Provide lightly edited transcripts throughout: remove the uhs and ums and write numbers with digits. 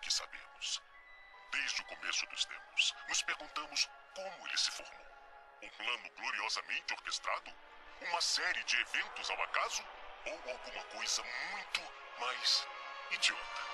que sabemos. Desde o começo dos tempos, nos perguntamos como ele se formou. Um plano gloriosamente orquestrado? Uma série de eventos ao acaso? Ou alguma coisa muito mais idiota?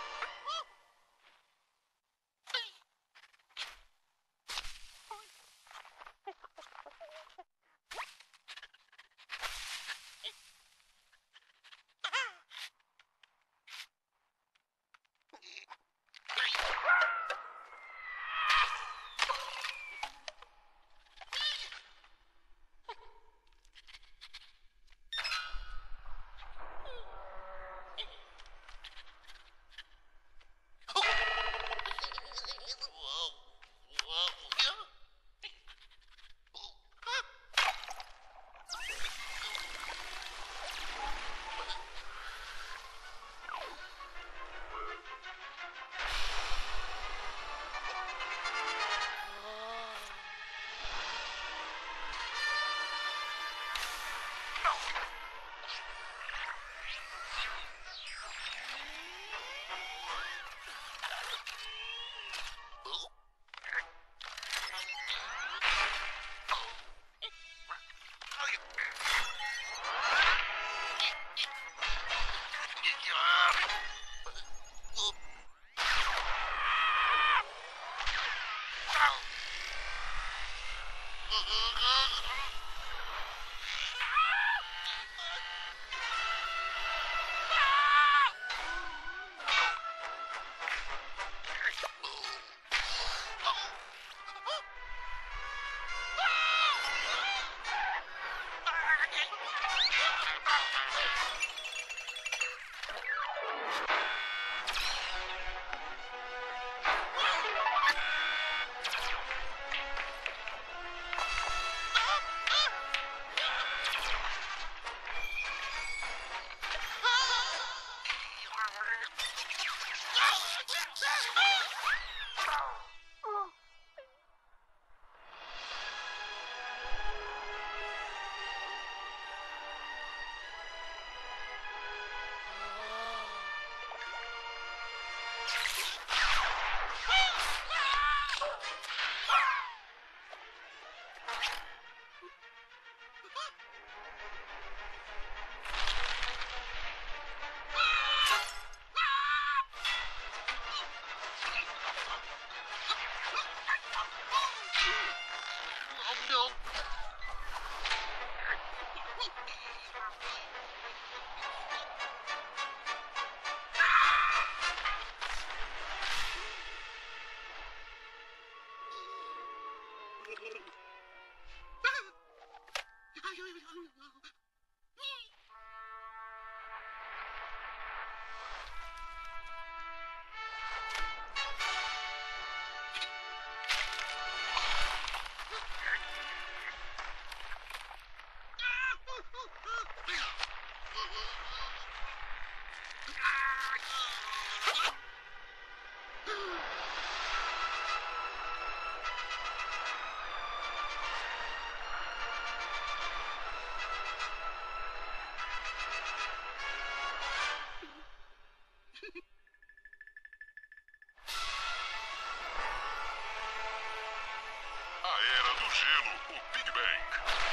A Era do Gelo, o Big Bang.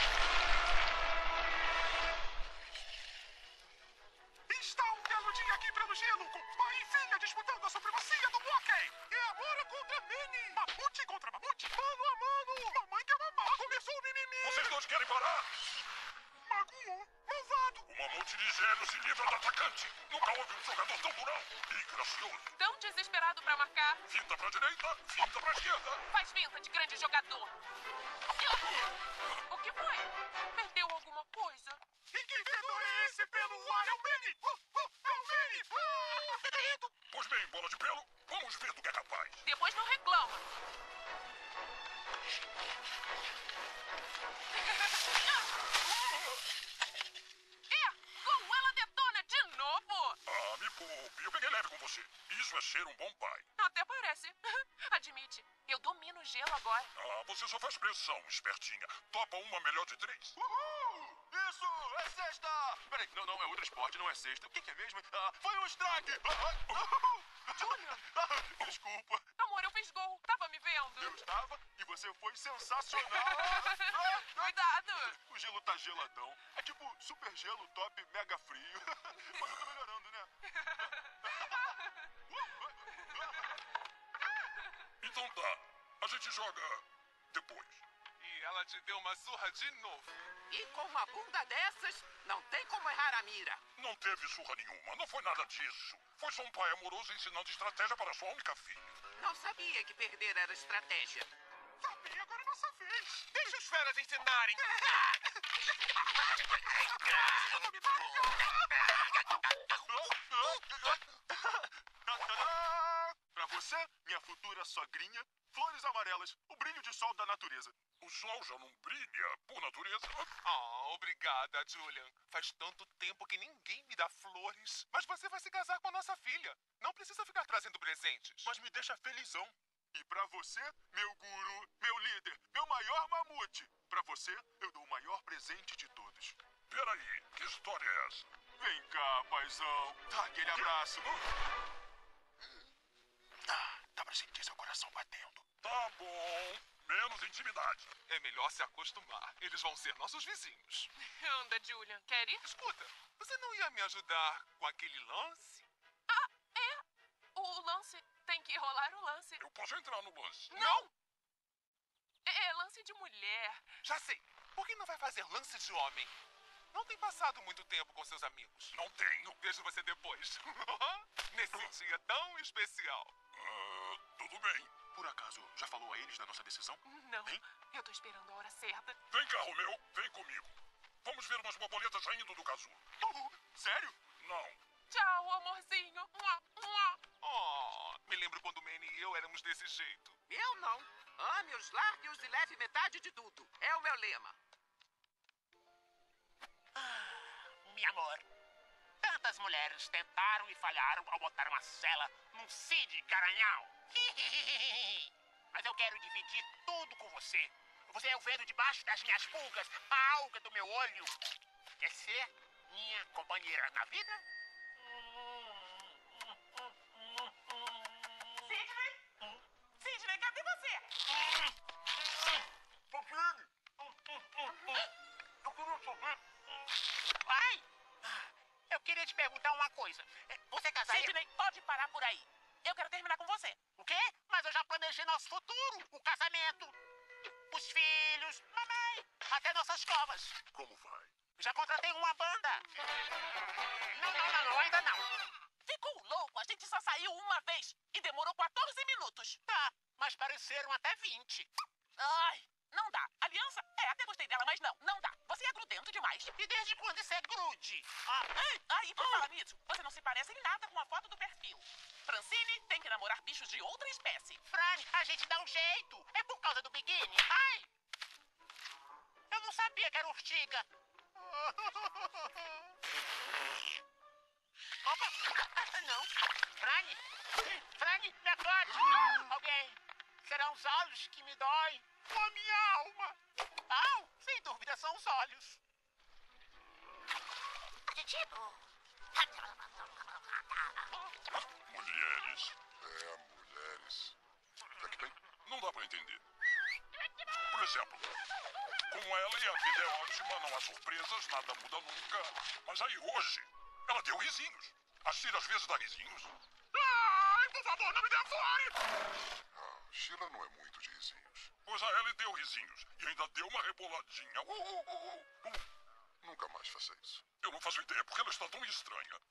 Está um belo dia aqui pelo gelo, com pai e filha disputando a supremacia do hóquei. É agora contra Minnie. Mamute contra mamute, mano a mano. Mamãe quer mamar, começou o mimimi. Vocês dois querem parar? Mago, malvado. O mamute de gelo se livra do atacante. Nunca houve um jogador tão durão e gracioso. Tão desesperado pra marcar. Finta pra direita, finta pra esquerda. Faz finta de grande jogador. O que foi? Perdeu alguma coisa? E que fedor é esse pelo ar? É o Minnie. É o Minnie. Pois bem, bola de pelo, vamos ver do que é capaz. Depois não reclama. Com ela detona de novo. Ah, me poupe, eu peguei leve com você. Isso é ser um bom pai. Até parece. Admite, eu domino o gelo agora. Ah, você só faz pressão, espertinha. Topa uma melhor de 3. Uhul! Isso! É sexta! Peraí, não, é outro esporte, não é sexta. O que é mesmo? Ah, foi um strike! Julian, Desculpa, amor, eu fiz gol. Tava me vendo? eu estava e você foi sensacional. Cuidado. O gelo tá geladão. É tipo super gelo top mega frio. Mas eu tô melhorando, né? Então tá, a gente joga depois. E ela te deu uma surra de novo. E com uma bunda dessas, não tem como errar a mira. Não teve surra nenhuma, não foi nada disso. Foi só um pai amoroso ensinando estratégia para sua única filha. Não sabia que perder era estratégia. Também agora é nossa vez. Deixa os feras ensinarem. Pra você, minha futura sogrinha, flores amarelas, o brilho de sol da natureza. O sol já não brilha por natureza. Obrigada, Julian. Faz tanto tempo que ninguém me dá flores. Mas você vai se casar com a nossa filha. Não precisa ficar trazendo presentes. Mas me deixa felizão. E pra você, meu guru, meu líder, meu maior mamute, pra você, eu dou o maior presente de todos. Peraí, que história é essa? Vem cá, paizão. Dá aquele abraço. Dá pra sentir seu coração batendo. Tá bom, menos intimidade. É melhor se acostumar. Eles vão ser nossos vizinhos. Anda, Julian. Quer ir? Escuta, você não ia me ajudar com aquele lance? Ah, é. O lance. Tem que rolar o lance. Eu posso entrar no lance. Não! É lance de mulher. Já sei. Por que não vai fazer lance de homem? Não tem passado muito tempo com seus amigos. Não tenho. Vejo você depois. Nesse dia tão especial. Tudo bem. Por acaso, já falou a eles da nossa decisão? Não. Hein? Eu tô esperando a hora certa. Vem cá, Romeu, vem comigo. Vamos ver umas borboletas saindo do casulo. Sério? Não. Tchau, amorzinho. Mua, mua. Oh, me lembro quando Manny e eu éramos desse jeito. Eu não. Ame-os, largue-os e leve metade de tudo. É o meu lema. Meu amor, tantas mulheres tentaram e falharam ao botar uma cela num Cid Garanhão. Mas eu quero dividir tudo com você. Você é o vento debaixo das minhas pulgas, a alga do meu olho. Quer ser minha companheira na vida? Sidney? Sidney, cadê você? Eu queria saber. Ai, eu queria te perguntar uma coisa. Você casaria... Sidney, pode parar por aí. Eu quero terminar com você. O quê? Mas eu já planejei nosso futuro. O casamento, os filhos, mamãe, até nossas covas. Como vai? Já contratei uma banda. Não, ainda não. Ficou louco? A gente só saiu uma vez e demorou 14 minutos. Tá, mas pareceram até 20. Ai, não dá. Aliança? Até gostei dela, mas não dá. Você é grudento demais. E desde quando isso é grude? E por falar nisso, você não se parece em nada com a foto do perfil. Francine tem que namorar bichos de outra espécie. Fran, a gente dá um jeito. É por causa do biquíni. Ai! Eu não sabia que era urtiga. Opa! Não. Fran, me acorde. Alguém. Serão os olhos que me doem. Ou a minha alma. Sem dúvida são os olhos. Mulheres. Mulheres. É que tem. Não dá pra entender. Por exemplo, com ela e a vida é ótima, não há surpresas, nada muda nunca. Mas aí hoje, ela deu risinhos. A Sheila às vezes dá risinhos. Ai, por favor, não me devore! Sheila não é muito de risinhos. Pois a Ellie deu risinhos e ainda deu uma reboladinha. Nunca mais faça isso. Eu não faço ideia porque ela está tão estranha.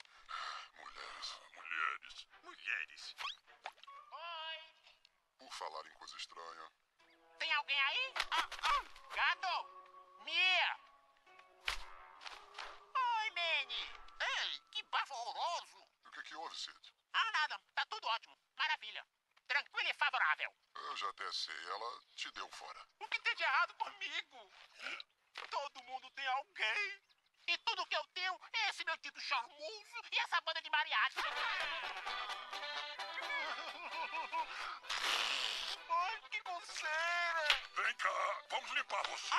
Mulheres. Oi. Por falar em coisa estranha. Tem alguém aí? Gato! Mia! Oi, Manny! Ei, que bafo horroroso! O que houve, Sid? Nada. Tá tudo ótimo. Maravilha. Tranquilo e favorável. Eu já até sei, ela te deu fora. O que tem de errado comigo? Todo mundo tem alguém. E tudo que eu tenho é esse meu título charmoso e essa banda de mariachi. Ai, que coceira! Vem cá, vamos limpar você.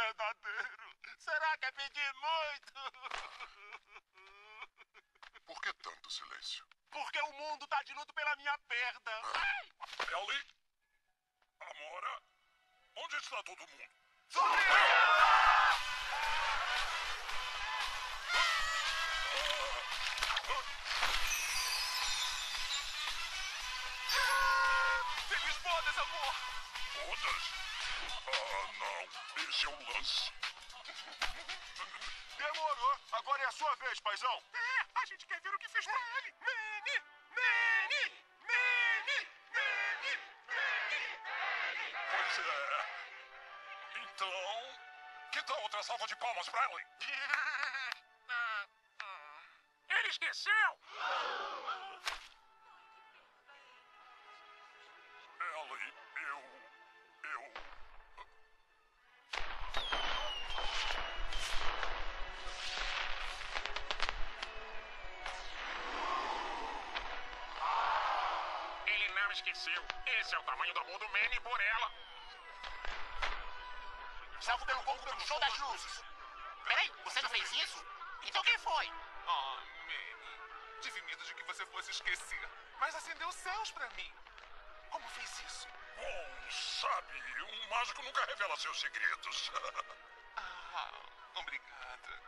verdadeiro. Será que é pedir muito? Por que tanto silêncio? Porque o mundo tá de luto pela minha perda. Ellie? Amora? Onde está todo mundo? Feliz bodas, amor! Todas? Ah, não. Esse é o lance. Demorou. Agora é a sua vez, paizão. É, a gente quer ver o que fez pra ele. Manny! Manny! Manny! Manny! Manny! Pois é. Então, que tal outra salva de palmas pra Ellie? Ele esqueceu! Ellie, eu... Ele não esqueceu. Esse é o tamanho do amor do Manny por ela. Salvo pelo corpo do show das luzes. Peraí, você não fez isso? Então quem foi? Ah, Manny. Tive medo de que você fosse esquecer. Mas acendeu céus pra mim. Como fez isso? Bom, sabe, um mágico nunca revela seus segredos. Ah, obrigada.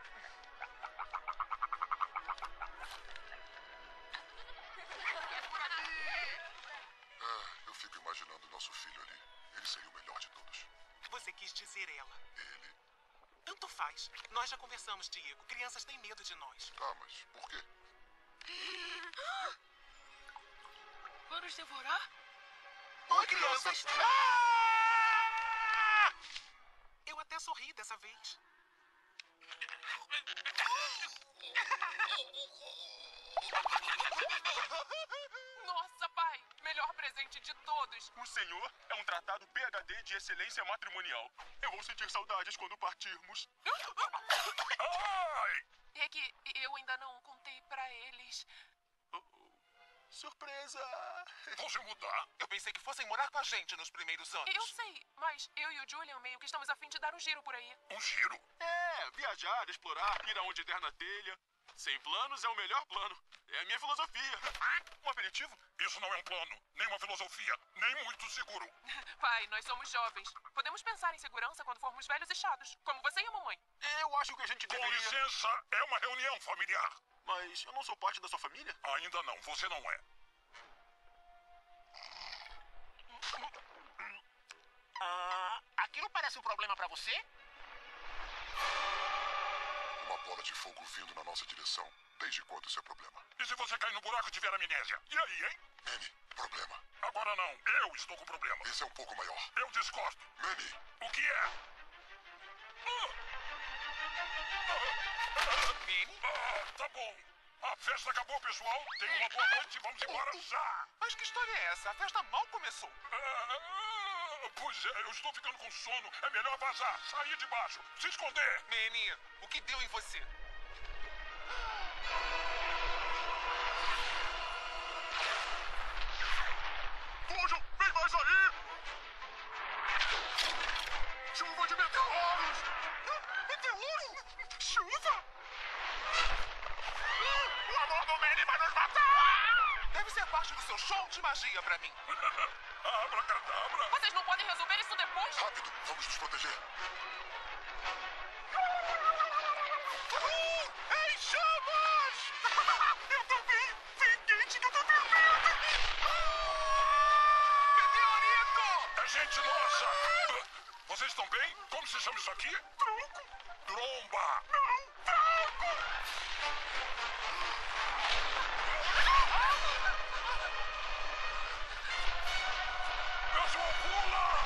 Eu fico imaginando nosso filho ali. Ele seria o melhor de todos. Você quis dizer ela. Ele? Tanto faz. Nós já conversamos, Diego. Crianças têm medo de nós. Tá, mas por quê? Vamos devorar? Oi, crianças. Eu até sorri dessa vez. Nossa, pai! Melhor presente de todos! O senhor é um tratado PhD de excelência matrimonial. Eu vou sentir saudades quando partirmos. Ai! É que eu ainda não contei pra eles. Surpresa! Vão se mudar? Eu pensei que fossem morar com a gente nos primeiros anos. Eu sei, mas eu e o Julian meio que estamos a fim de dar um giro por aí. Um giro? É, viajar, explorar, ir aonde der na telha. Sem planos é o melhor plano. É a minha filosofia. Um aperitivo? Isso não é um plano, nem uma filosofia, nem muito seguro. Pai, nós somos jovens. Podemos pensar em segurança quando formos velhos e chados, como você e a mamãe. Eu acho que a gente Com deveria... licença, é uma reunião familiar. Mas eu não sou parte da sua família? Ainda não, você não é. Aquilo parece um problema pra você? Uma bola de fogo vindo na nossa direção. Desde quando isso é problema? E se você cair no buraco e tiver amnésia? E aí, hein? Manny, problema. Agora não, eu estou com problema. Esse é um pouco maior. Eu discordo. Manny. O que é? Manny? Tá bom. A festa acabou, pessoal. Tenha uma boa noite e vamos embora já. Mas que história é essa? A festa mal começou. Pois é, eu estou ficando com sono. É melhor vazar, sair de baixo, se esconder. Manny, o que deu em você? Fujam! Vem mais aí! Chuva de meteoros! Meteoro? Chuva? O amor do Manny vai nos matar! Deve ser parte do seu show de magia pra mim. Abracadabra. Vocês não podem resolver isso depois? Rápido, vamos nos proteger. Em chamas! Eu também! Vem quente que eu tô tremendo! Meteorito! É gente nossa! Vocês estão bem? Como se chama isso aqui? Tronco! Tromba! Não! Tronco! Pessoal, pula!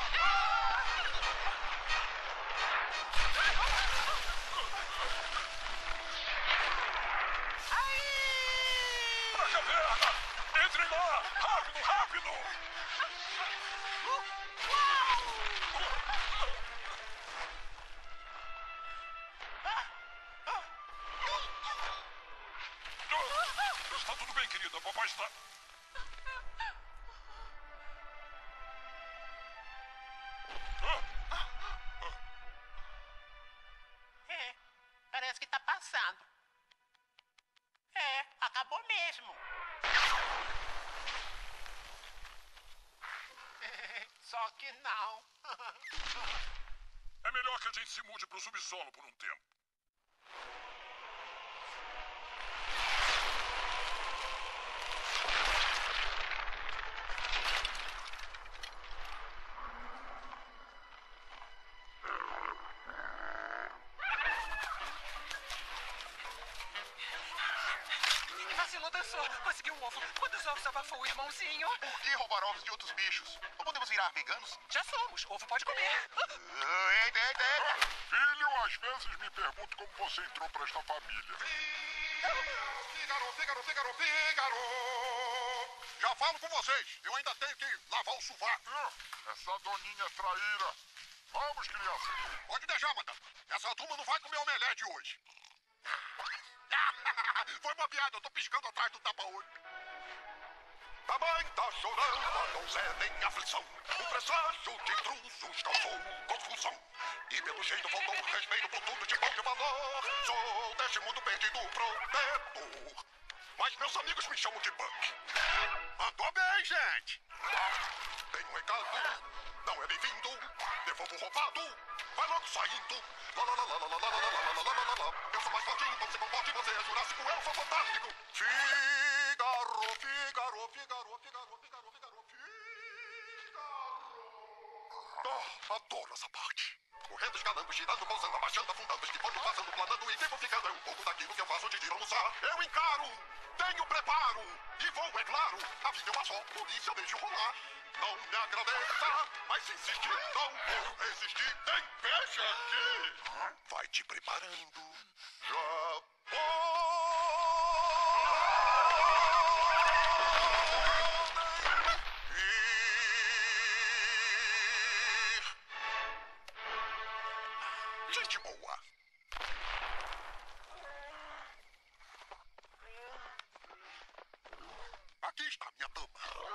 Pra caverna! Entrem lá! Rápido, rápido! Só que não. É melhor que a gente se mude pro subsolo por um tempo. Vacilou, dançou. Conseguiu um ovo. Quantos ovos abafou o irmãozinho? Por que roubar ovos de outros bichos? Não podemos virar veganos? Já somos. Ovo pode comer. Eita, eita, eita. Filho, às vezes me pergunto como você entrou pra esta família. Fígaro, Fígaro, Fígaro, Fígaro. Já falo com vocês. Eu ainda tenho que lavar o sovaco. Essa doninha é traíra. Vamos, crianças. Pode deixar, madame. Essa turma não vai comer omelete hoje. Foi uma piada, eu tô piscando atrás do tapa-olho. A mãe tá chorando, a donzela em aflição. O presságio de intrusos causou confusão. E pelo jeito faltou respeito por tudo de bom de valor. Sou deste mundo perdido protetor. Mas meus amigos me chamam de Buck. Mandou bem, gente. Tem um recado, não é bem-vindo. Devolvo o roubado, vai logo saindo. Lá, lá, lá, lá, lá, lá, lá, lá, lá, lá, lá, lá. Eu sou mais fortinho, você não pode, você é jurássico, eu sou fantástico. Fígaro, Fígaro, Fígaro, Fígaro, Fígaro, Fígaro, Fígaro. Adoro essa parte. Correndo, escalando, girando, pousando, abaixando, afundando, esquivando, passando, planando e tempo ficando. É um pouco daquilo que eu faço de ir almoçar. Eu encaro, tenho preparo e vou, é claro. A vida é uma só, por isso eu deixo rolar. Não me agradeça, mas se insistir, não vou resistir. Tem peixe aqui. Vai te preparando. Já gente boa. Aqui está minha dama.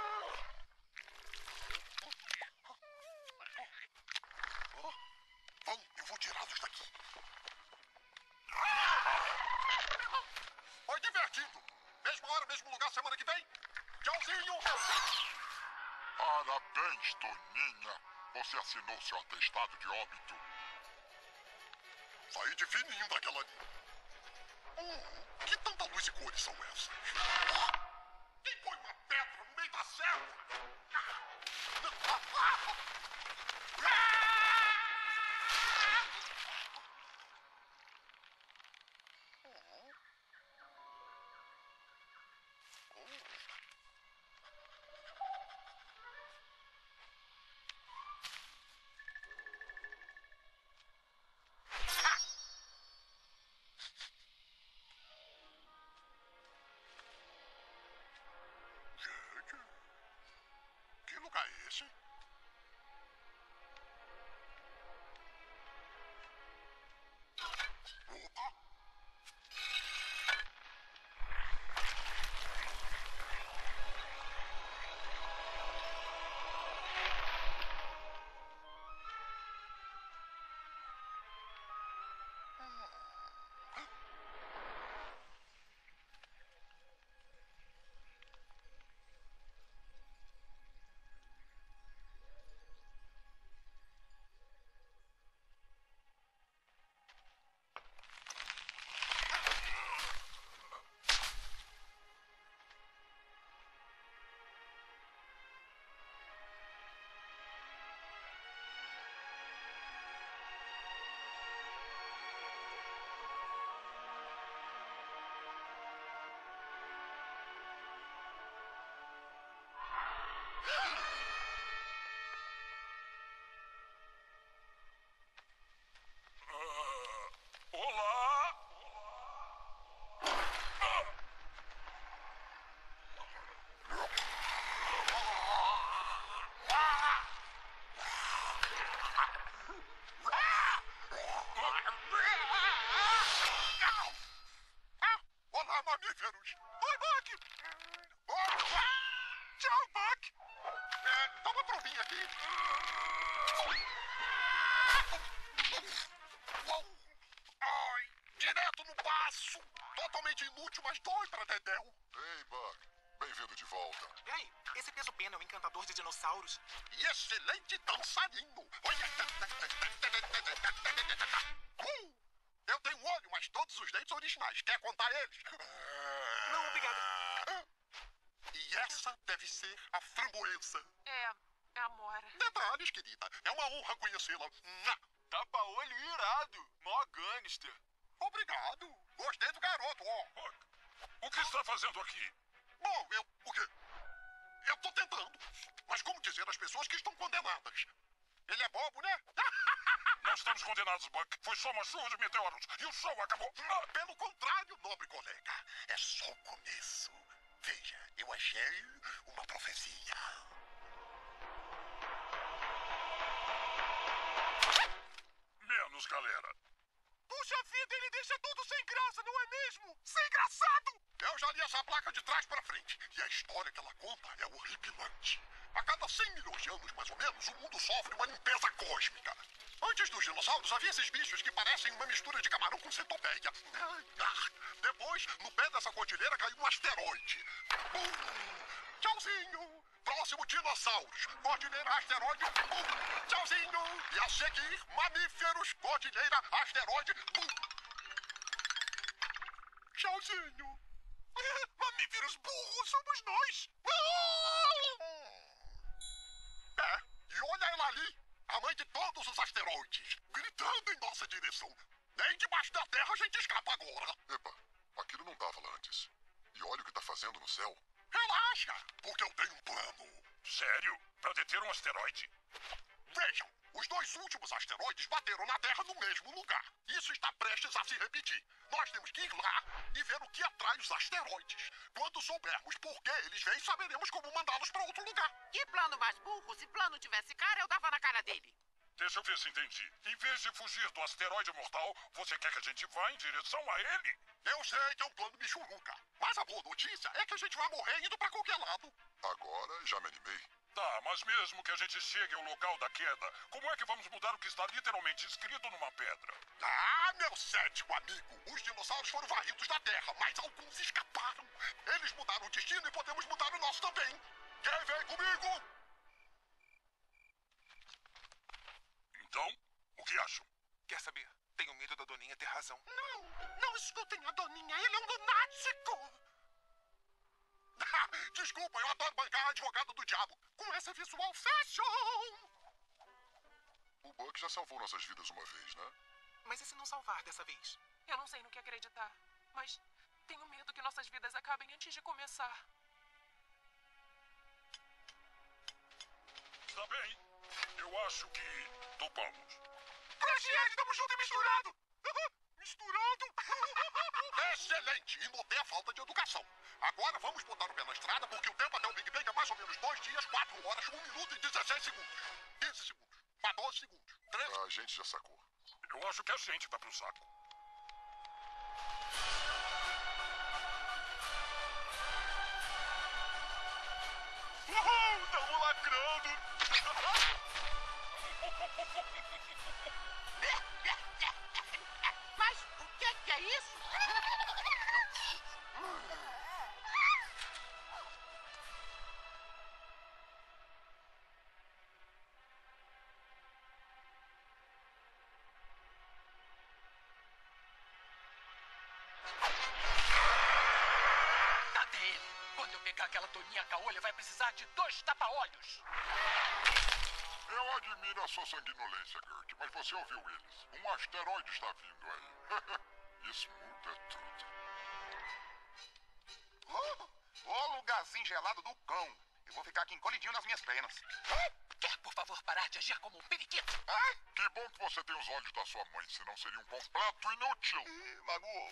Vamos, eu vou tirá-los daqui. Foi divertido. Mesma hora, mesmo lugar, semana que vem. Tchauzinho. Parabéns, Toninha. Você assinou seu atestado de óbito. Saí de fininho daquela ali. Que tanta luz e cores são essas? Quem põe uma pedra no meio da selva? Gente, que lugar é esse? Opa! Olá! Olá, mamíferos! Oi, Buck! Tchau, Buck! Dá uma provinha aqui. Ai, direto no baço! Totalmente inútil, mas dói pra Dedéu. Ei, Buck. Bem-vindo de volta. Ei, Esse peso-pena é um encantador de dinossauros. E excelente dançarino. Olha. Eu tenho um olho, mas todos os dentes originais. Quer contar eles? Não, obrigado. E essa deve ser a framboesa. É a Amora. Detalhes, querida. É uma honra conhecê-la. Tapa-olho irado. Mó gangster. Obrigado. Gostei do garoto, ó. O que está fazendo aqui? Bom, o quê? Eu tô tentando. Mas como dizer às pessoas que estão condenadas? Ele é bobo, né? Não estamos condenados, Buck. Foi só uma chuva de meteoros e o show acabou. Pelo contrário, nobre colega. É só o começo. Veja, eu achei uma profecia. Menos, galera. Puxa vida, ele deixa tudo sem graça, não é mesmo? Sem engraçado! Eu já li essa placa de trás pra frente. E a história que ela conta é horripilante. A cada 100 milhões de anos, mais ou menos, o mundo sofre uma limpeza cósmica. Antes dos dinossauros, havia esses bichos que parecem uma mistura de camarão com centopeia. Depois, no pé dessa cordilheira, caiu um asteroide. Tchauzinho! Próximo dinossauros. Cordilheira, asteroide. Tchauzinho! E a seguir, mamíferos, cordilheira, asteroide. Tchauzinho! Mamíferos burros somos nós! E olha ela ali, a mãe de todos os asteroides, gritando em nossa direção. Nem debaixo da terra a gente escapa agora. Epa, aquilo não estava lá antes. E olha o que está fazendo no céu. Relaxa, porque eu tenho um plano. Sério? Para deter um asteroide? Vejam, os dois últimos asteroides bateram na Terra no mesmo lugar. Isso está prestes a se repetir. Nós temos que ir lá e ver o que atrai os asteroides. Quando soubermos por que eles vêm, saberemos como mandá-los para outro lugar. Que plano mais burro? Se plano tivesse cara, eu dava na cara dele. Deixa eu ver se entendi. Em vez de fugir do asteroide mortal, você quer que a gente vá em direção a ele? Eu sei que é um plano michuruca. Mas a boa notícia é que a gente vai morrer indo para qualquer lado. Agora já me animei. Tá, mas mesmo que a gente chegue ao local da queda, como é que vamos mudar o que está literalmente escrito numa pedra? Ah, meu cético amigo, os dinossauros foram varridos da Terra, mas alguns escaparam. Eles mudaram o destino e podemos mudar o nosso também. Quem vem comigo? Então, o que acham? Quer saber? Tenho medo da Doninha ter razão. Não escutem a Doninha, ele é um lunático. Desculpa, eu adoro bancar a advogada do diabo. Com essa visual fashion. O Buck já salvou nossas vidas uma vez, né? Mas e se não salvar dessa vez? Eu não sei no que acreditar, mas tenho medo que nossas vidas acabem antes de começar. Está bem. Eu acho que topamos. Crochet, estamos juntos e misturado. Misturado? Excelente! E notei a falta de educação. Agora vamos botar o pé na estrada, porque o tempo até o Big Bang é mais ou menos 2 dias, 4 horas, 1 minuto e 16 segundos. 15 segundos. 14 segundos. 13... A gente já sacou. Eu acho que a gente tá pro saco. Uhul! Tamo lacrando! Mas o que é isso? Cadê ele? Quando eu pegar aquela Toninha caolha, vai precisar de 2 tapa-olhos. Eu admiro a sua sanguinolência, Gert, mas você ouviu eles. Um asteroide está vindo aí. Isso muda tudo. Ô lugarzinho gelado do cão. Eu vou ficar aqui encolhidinho nas minhas penas. Quer, por favor, parar de agir como um periquito? Que bom que você tem os olhos da sua mãe, senão seria um completo inútil. Magoou.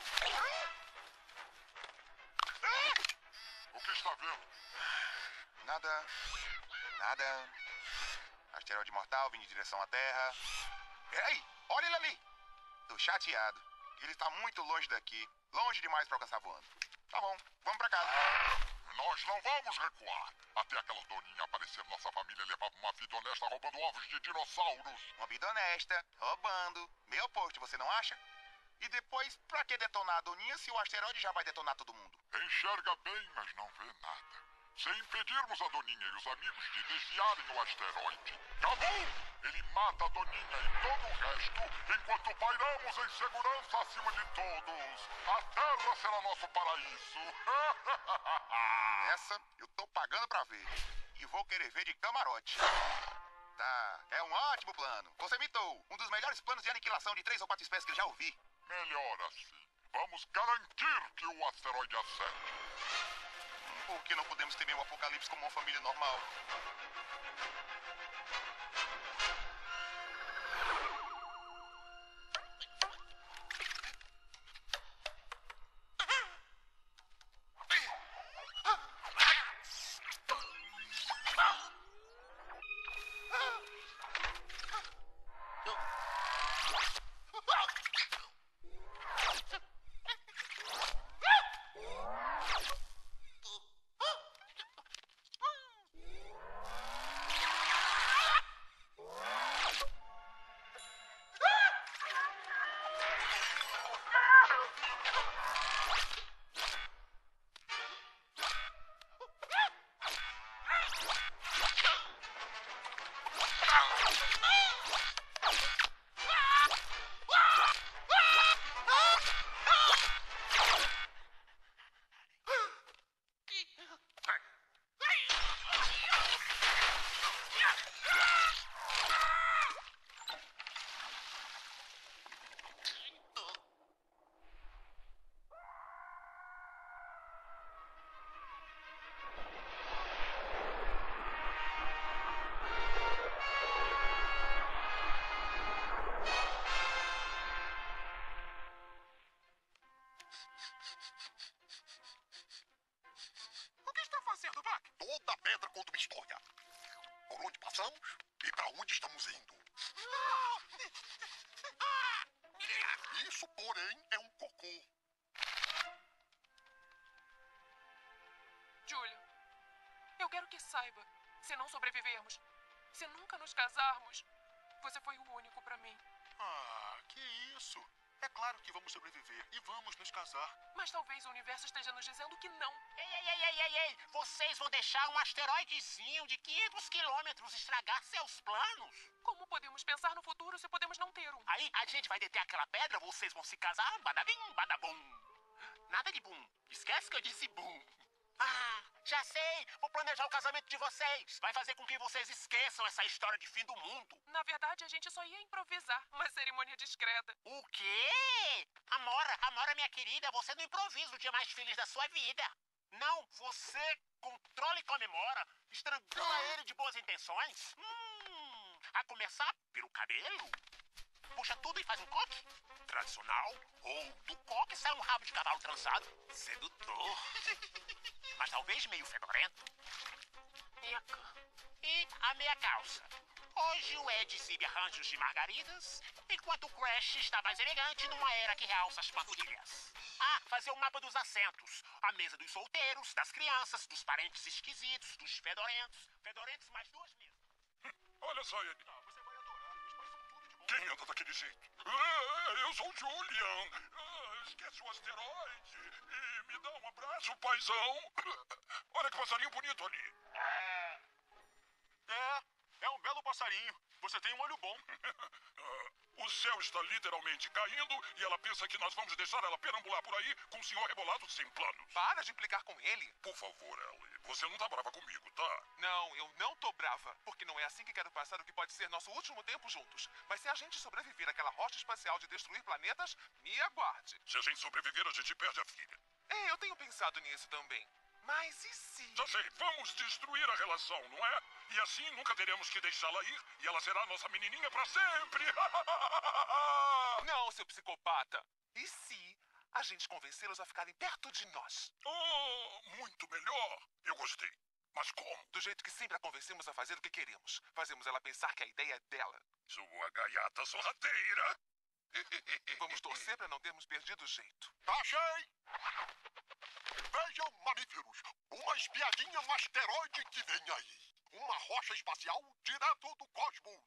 O que está vendo? Nada. Nada. Asteroide mortal vindo em direção à Terra. Ei, olha ele ali. Tô chateado. Ele está muito longe daqui. Longe demais para alcançar voando. Tá bom, vamos pra casa. Nós não vamos recuar. Até aquela doninha aparecer, nossa família levava uma vida honesta roubando ovos de dinossauros. Uma vida honesta, roubando. Meio oposto, você não acha? E depois, pra que detonar a Doninha se o asteroide já vai detonar todo mundo? Enxerga bem, mas não vê nada. Se impedirmos a Doninha e os amigos de desviarem o asteroide, Kabum! Ele mata a Doninha e todo o resto, enquanto pairamos em segurança acima de todos. A Terra será nosso paraíso. Essa eu tô pagando pra ver. E vou querer ver de camarote. Tá, é um ótimo plano. Você mitou. Um dos melhores planos de aniquilação de 3 ou 4 espécies que eu já ouvi. Melhor assim. Vamos garantir que o asteroide acerte. Por que não podemos temer o apocalipse como uma família normal? O que está fazendo, Buck? Toda pedra conta uma história. Por onde passamos e pra onde estamos indo. Isso, porém, é um cocô. Julian, eu quero que saiba, se não sobrevivermos, se nunca nos casarmos, você foi o único pra mim. Ah, que isso? É claro que vamos sobreviver e vamos nos casar. Mas talvez o universo esteja nos dizendo que não. Ei! Vocês vão deixar um asteroidezinho de 500 quilômetros estragar seus planos? Como podemos pensar no futuro se podemos não ter um? Aí a gente vai deter aquela pedra, vocês vão se casar, badabim, badabum. Nada de bum. Esquece que eu disse bum. Ah, já sei. Vou planejar o casamento de vocês. Vai fazer com que vocês esqueçam essa história de fim do mundo. Na verdade, a gente só ia improvisar uma cerimônia discreta. O quê? Amora, minha querida, você não improvisa o dia mais feliz da sua vida. Não, você controla e comemora, estrangula ele de boas intenções. A começar pelo cabelo. Puxa tudo e faz um coque. Tradicional. Ou do coque sai um rabo de cavalo trançado. Sedutor. Mas talvez meio fedorento. E a meia calça. Hoje o Ed exibe arranjos de margaridas, enquanto o Crash está mais elegante numa era que realça as panturrilhas. Ah, fazer o mapa dos assentos. A mesa dos solteiros, das crianças, dos parentes esquisitos, dos fedorentos. Fedorentos mais 2 mesas. Olha só ele. Você vai adorar. Eles parecem tudo de bom. Quem anda daquele jeito? Eu sou o Julian. Esquece o asteroide. E me dá um abraço, paizão. Olha que passarinho bonito ali. É um belo passarinho. Você tem um olho bom. O céu está literalmente caindo e ela pensa que nós vamos deixar ela perambular por aí com o senhor rebolado sem planos. Para de implicar com ele. Por favor, Ellie. Você não tá brava comigo, tá? Não, eu não tô brava, porque não é assim que quero passar o que pode ser nosso último tempo juntos. Mas se a gente sobreviver àquela rocha espacial de destruir planetas, me aguarde. Se a gente sobreviver, a gente perde a filha. É, eu tenho pensado nisso também. Mas e se... Já sei, vamos destruir a relação, não é? E assim nunca teremos que deixá-la ir e ela será nossa menininha pra sempre. Não, seu psicopata. E se a gente convencê-los a ficarem perto de nós? Oh, muito melhor. Eu gostei. Mas como? Do jeito que sempre a convencemos a fazer o que queremos. Fazemos ela pensar que a ideia é dela. Sua gaiata sorrateira. Vamos torcer para não termos perdido o jeito. Achei! Vejam, mamíferos, uma espiadinha no asteroide que vem aí. Uma rocha espacial direto do cosmos.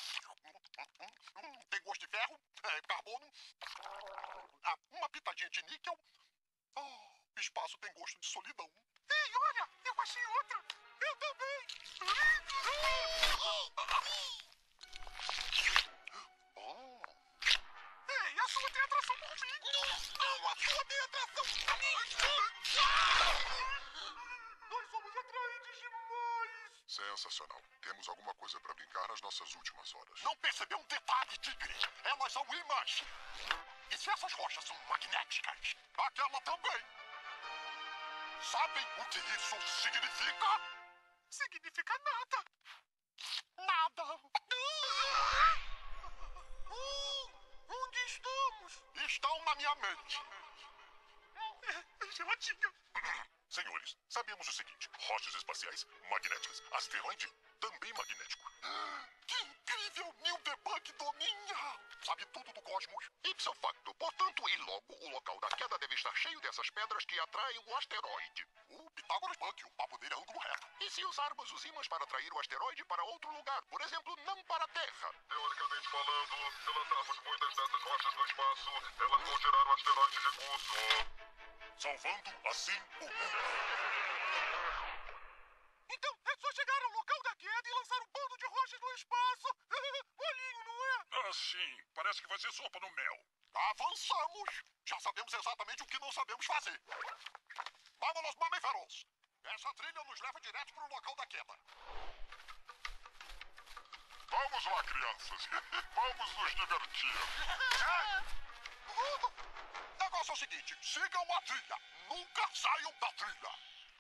Tem gosto de ferro, carbono, uma pitadinha de níquel. Oh, espaço tem gosto de solidão. Ei, olha, eu achei nas nossas últimas horas. Não percebeu um detalhe, Tigre? Elas são ímãs. E se essas rochas são magnéticas, aquela também. Sabem o que isso significa? Significa nada. Nada. Onde estamos? Estão na minha mente. Geladinha. Senhores, sabemos o seguinte: rochas espaciais, magnéticas, asteroide, também magnético. Que incrível! Neil Debug dominha! Sabe tudo do cosmos. Ipso facto. Portanto, e logo, o local da queda deve estar cheio dessas pedras que atraem o asteroide. O Pitágoras Punk, o papo dele é ângulo reto. E se usarmos os ímãs para atrair o asteroide para outro lugar? Por exemplo, não para a Terra. Teoricamente falando, se lançarmos muitas dessas rochas no espaço, elas vão tirar o asteroide de curso. Salvando assim o mundo. Então é só chegar ao local da queda e lançar um bando de rochas no espaço. Molinho, não é? Ah, sim. Parece que vai ser sopa no mel. Avançamos! Já sabemos exatamente o que não sabemos fazer. Vámonos, mamíferos! Essa trilha nos leva direto para o local da queda. Vamos lá, crianças. Vamos nos divertir. O negócio é o seguinte, sigam a trilha. Nunca saiam da trilha.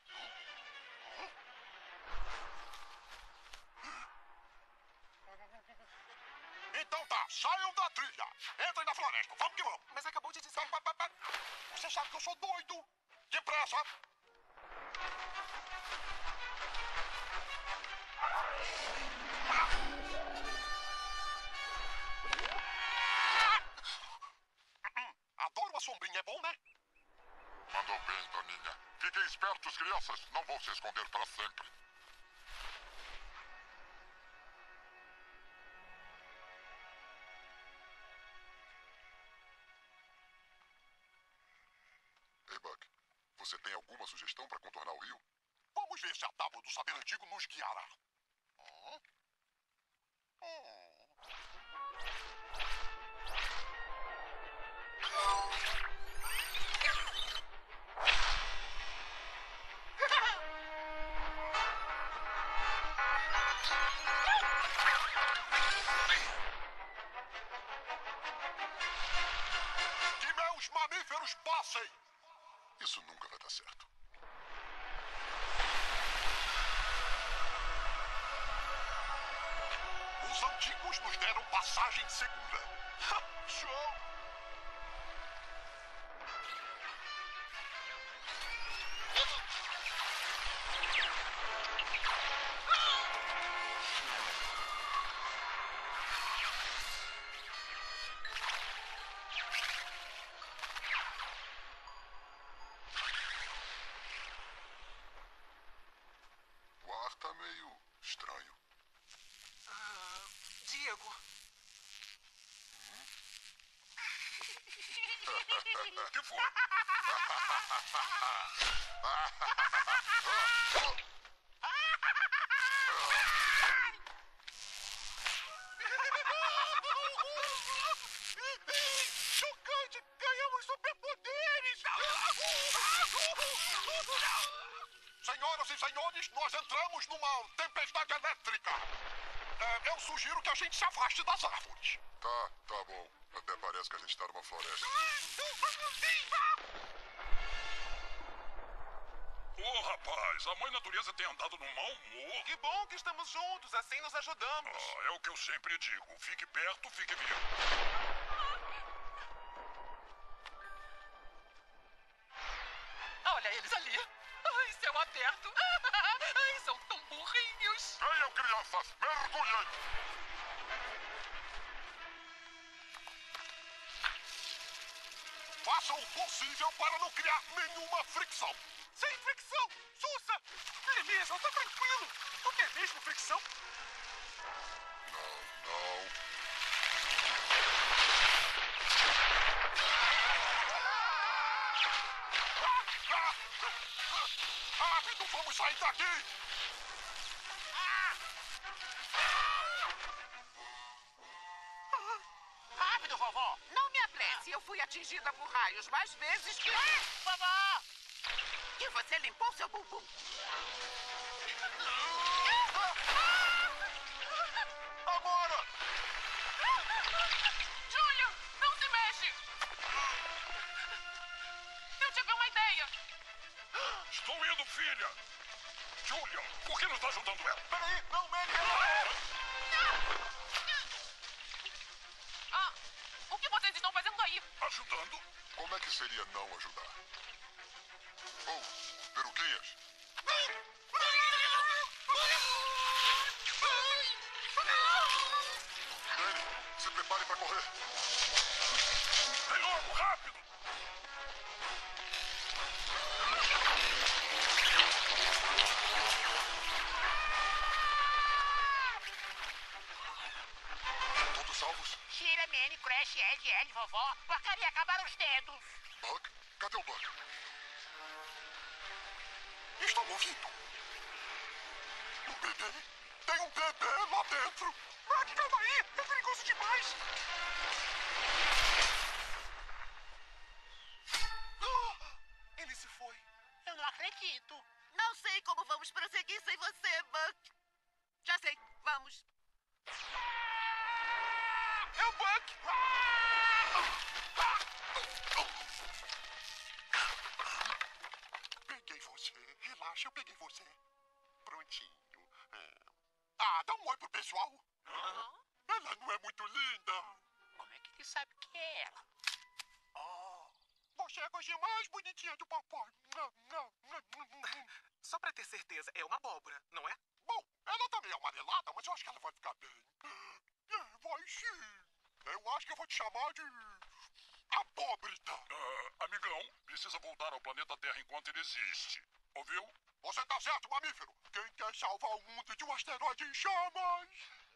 Então tá, saiam da trilha. Entrem na floresta, vamos que vamos. Mas acabou de dizer... Você sabe que eu sou doido. Depressa. Adoro a sombrinha, é bom, né? Mandou bem, Doninha. Fiquem espertos, crianças. Não vão se esconder para sempre. Ei, Buck. Você tem alguma sugestão para contornar o rio? Vamos ver se a tábua do saber antigo nos guiará. Que meus mamíferos passem! Isso nunca vai dar certo. Os antigos nos deram passagem segura. Show! O ar tá meio estranho. Diego, Que foi? Chocante! Ganhamos superpoderes! Senhoras e senhores, nós entramos numa tempestade elétrica. Eu sugiro que a gente se afaste das árvores. Tá bom. Até parece que a gente tá numa floresta. Ô, rapaz, a mãe natureza tem andado num mau humor. Que bom que estamos juntos, assim nos ajudamos. É o que eu sempre digo. Fique perto, fique vivo. olha eles ali. Ai, céu aberto. Ai, são tão burrinhos. Venham, crianças, mergulhem. Façam o possível para não criar nenhuma fricção. Sem fricção! Sussa! Beleza, tá tranquilo. Tu quer mesmo fricção? Não. Rápido, vamos sair daqui! Rápido, vovó! Não me apresse, eu fui atingida por raios mais vezes que... Vovó! Que você limpou seu bumbum. Julian, não se mexe! Eu tive uma ideia! Estou indo, filha! Julia, por que não está ajudando ela? Peraí, não, Manny! Ah, o que vocês estão fazendo aí? Ajudando? Como é que seria não ajudar? Oh, peruquinhas! Manny, se prepare para correr! Vem logo, rápido! Todos salvos? Shira, Manny, Crash, Ed, Ellie, vovó. Porcaria, acabaram os dedos. Bug? Cadê o Bug? Estão ouvindo? Um bebê? Tem um bebê lá dentro! Bug, calma aí! É perigoso demais! Ele se foi. Eu não acredito. Não sei como vamos prosseguir sem você, Buck. Já sei, vamos. É o Buck! Peguei você. Relaxa, eu peguei você. Prontinho. Dá um oi pro pessoal. Ela não é muito linda. Como é que ele sabe que é ela? Você é a coisinha mais bonitinha do papai. Só pra ter certeza, é uma abóbora, não é? Bom, ela tá meio amarelada, mas eu acho que ela vai ficar bem. Vai sim. Eu acho que eu vou te chamar de... Abóbrita. Amigão, precisa voltar ao planeta Terra enquanto ele existe. Ouviu? Você tá certo, mamífero. Quem quer salvar o mundo de um asteroide em chamas?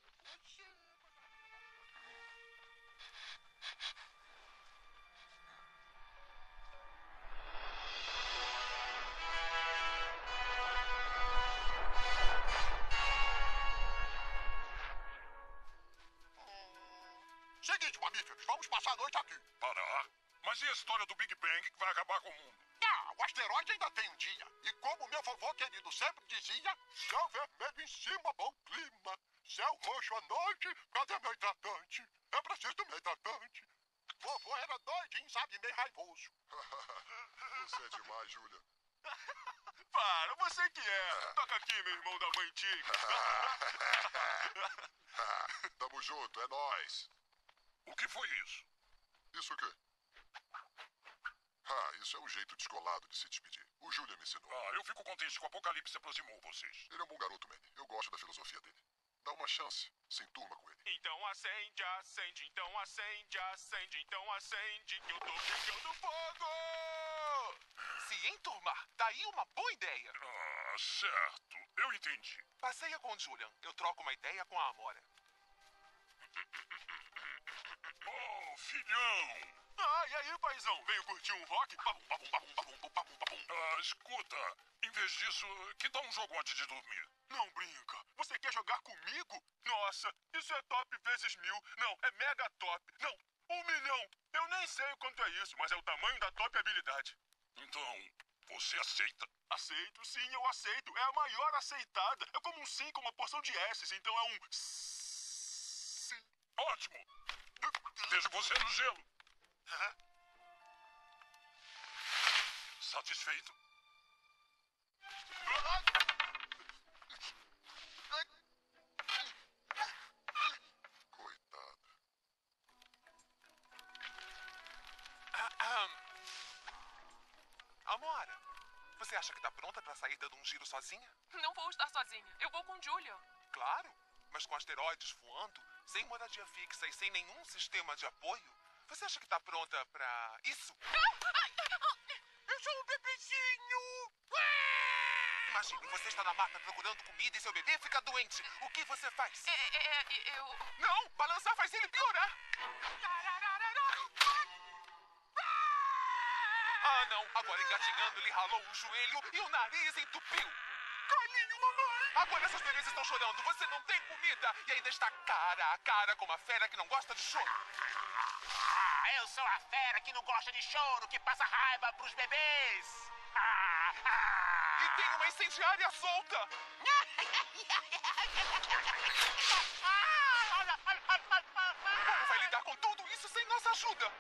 Seguinte, mamíferos, vamos passar a noite aqui. Parar? Mas e a história do Big Bang que vai acabar com o mundo? O asteroide ainda tem um dia. E como meu vovô querido sempre dizia, céu vermelho em cima, bom clima. Céu roxo à noite, cadê meu hidratante? Eu preciso do meu hidratante. Vovô era doidinho, sabe, meio raivoso. Você é demais, Júlia. Para, você que é. Toca aqui, meu irmão da mãe Tigre. Tamo junto, é nóis. O que foi isso? Isso o quê? Isso é um jeito descolado de se despedir. O Júlia me ensinou. Eu fico contente que o apocalipse aproximou vocês. Ele é um bom garoto, Manny. Eu gosto da filosofia dele. Dá uma chance, se enturma com ele. Então acende, acende, então acende, acende, então acende, que eu tô pegando fogo! Se enturmar, daí uma boa ideia. Certo. Eu entendi. Passeia com o Julian. Eu troco uma ideia com a Amora. Oh, filhão! E aí, paizão? Veio curtir um rock? Babum, babum, babum, babum, babum, babum. Escuta, em vez disso, que tal um jogo antes de dormir? Não brinca. Você quer jogar comigo? Nossa, isso é top vezes 1000. Não, é mega top. Não, 1 milhão. Eu nem sei o quanto é isso, mas é o tamanho da top habilidade. Então, você aceita? Aceito, sim, eu aceito. É a maior aceitada. É como um sim com uma porção de S's, então é um... sim. Ótimo! Vejo você no gelo. Satisfeito? Coitada. Amora, você acha que tá pronta pra sair dando um giro sozinha? Não vou estar sozinha. Eu vou com Julian. Claro, mas com asteroides voando, sem moradia fixa e sem nenhum sistema de apoio, você acha que tá pronta pra isso? Eu sou um bebezinho! Imagine, você está na mata procurando comida e seu bebê fica doente. O que você faz? Eu... Não, balançar faz ele piorar. Não, agora engatinhando ele ralou o joelho e o nariz entupiu. Calinho, mamãe! Agora essas bebês estão chorando, você não tem comida e ainda está cara a cara com uma fera que não gosta de choro. Eu sou a fera que não gosta de choro, que passa raiva pros bebês. E tem uma incendiária solta. Como vai lidar com tudo ajuda!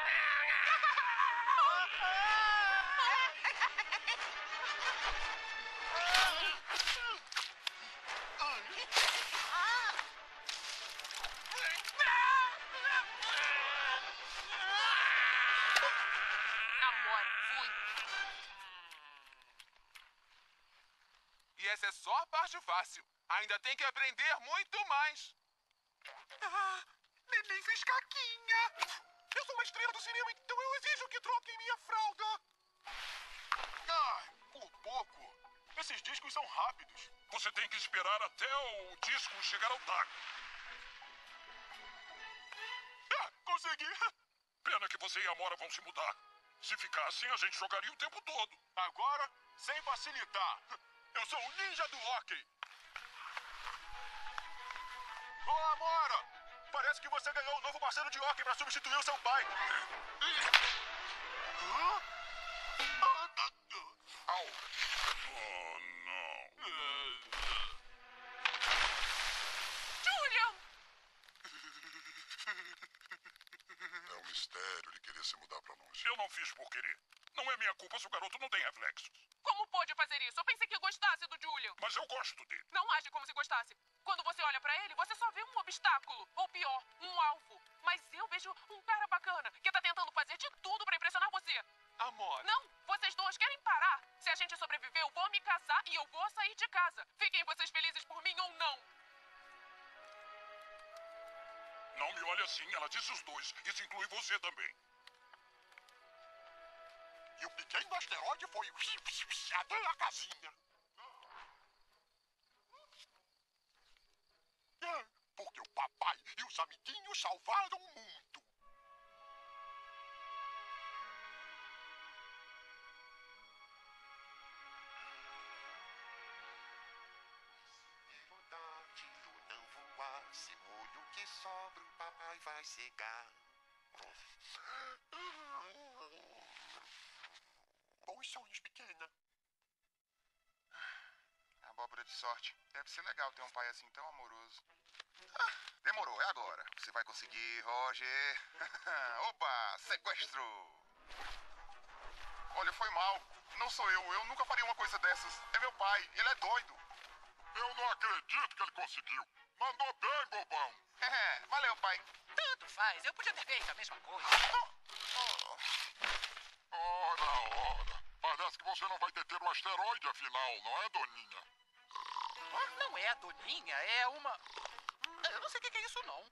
Amor, fui. E essa é só a parte fácil. Ainda tem que aprender muito mais. Neném fez caquinha. Eu sou uma estrela do cinema, então eu exijo que troquem minha fralda. Ai, por pouco. Esses discos são rápidos. Você tem que esperar até o disco chegar ao taco. Consegui. Pena que você e a Mora vão se mudar. Se ficar assim, a gente jogaria o tempo todo. Agora, sem facilitar. Eu sou o ninja do hóquei. Ô, Amora! Parece que você ganhou um novo parceiro de hóquei para substituir o seu pai. Au! Oh, não. Julian! É um mistério ele querer se mudar pra longe. Eu não fiz por querer. Não é minha culpa se o garoto não tem reflexos. Como pôde fazer isso? Eu pensei que gostasse do Julian. Mas eu gosto dele. Não age como se gostasse. Quando você olha pra ele, você só vê um obstáculo. Ou pior, um alvo. Mas eu vejo um cara bacana que tá tentando fazer de tudo pra impressionar você. Amor. Não, vocês dois querem parar. Se a gente sobreviver, eu vou me casar e eu vou sair de casa. Fiquem vocês felizes por mim ou não. Não me olhe assim, ela disse os dois. Isso inclui você também. E o pequeno asteroide foi até a casinha. Porque o papai e os amiguinhos salvaram o mundo. O dátilo não voar, se molho que sobra, o papai vai cegar. Bons sonhos, pequena. Abóbora de sorte. Deve ser legal ter um pai assim tão amoroso. Demorou, é agora. Você vai conseguir, Roger. Opa, sequestro. Olha, foi mal. Não sou eu nunca faria uma coisa dessas. É meu pai, ele é doido. Eu não acredito que ele conseguiu. Mandou bem, bobão. Valeu, pai. Tanto faz, eu podia ter feito a mesma coisa. Ora. Parece que você não vai deter o asteroide, afinal, não é, Doninha? Não é a Doninha, é uma... Eu não sei o que é isso, não.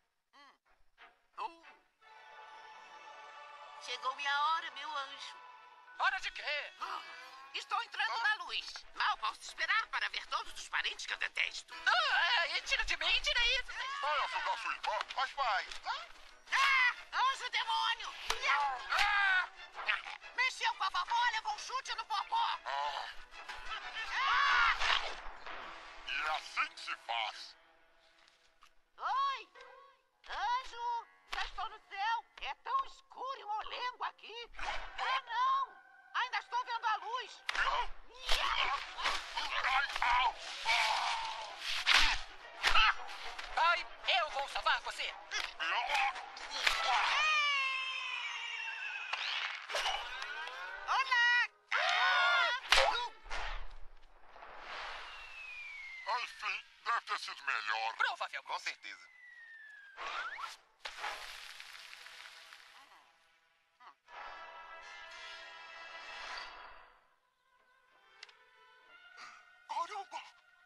Chegou minha hora, meu anjo. Hora de quê? Estou entrando na luz. Mal posso esperar para ver todos os parentes que eu detesto. Tira de mim, tira isso. Vai ajudar sua irmã? Mas, pai... Anjo demônio! Mexeu com a vovó, levou um chute no popó. E é assim que se faz. Oi! Anjo! Já estou no céu! É tão escuro e molengo aqui! Não! Ainda estou vendo a luz! Pai, eu vou salvar você. Olá! Enfim, deve ter sido melhor. Provavelmente. Com certeza. Caramba!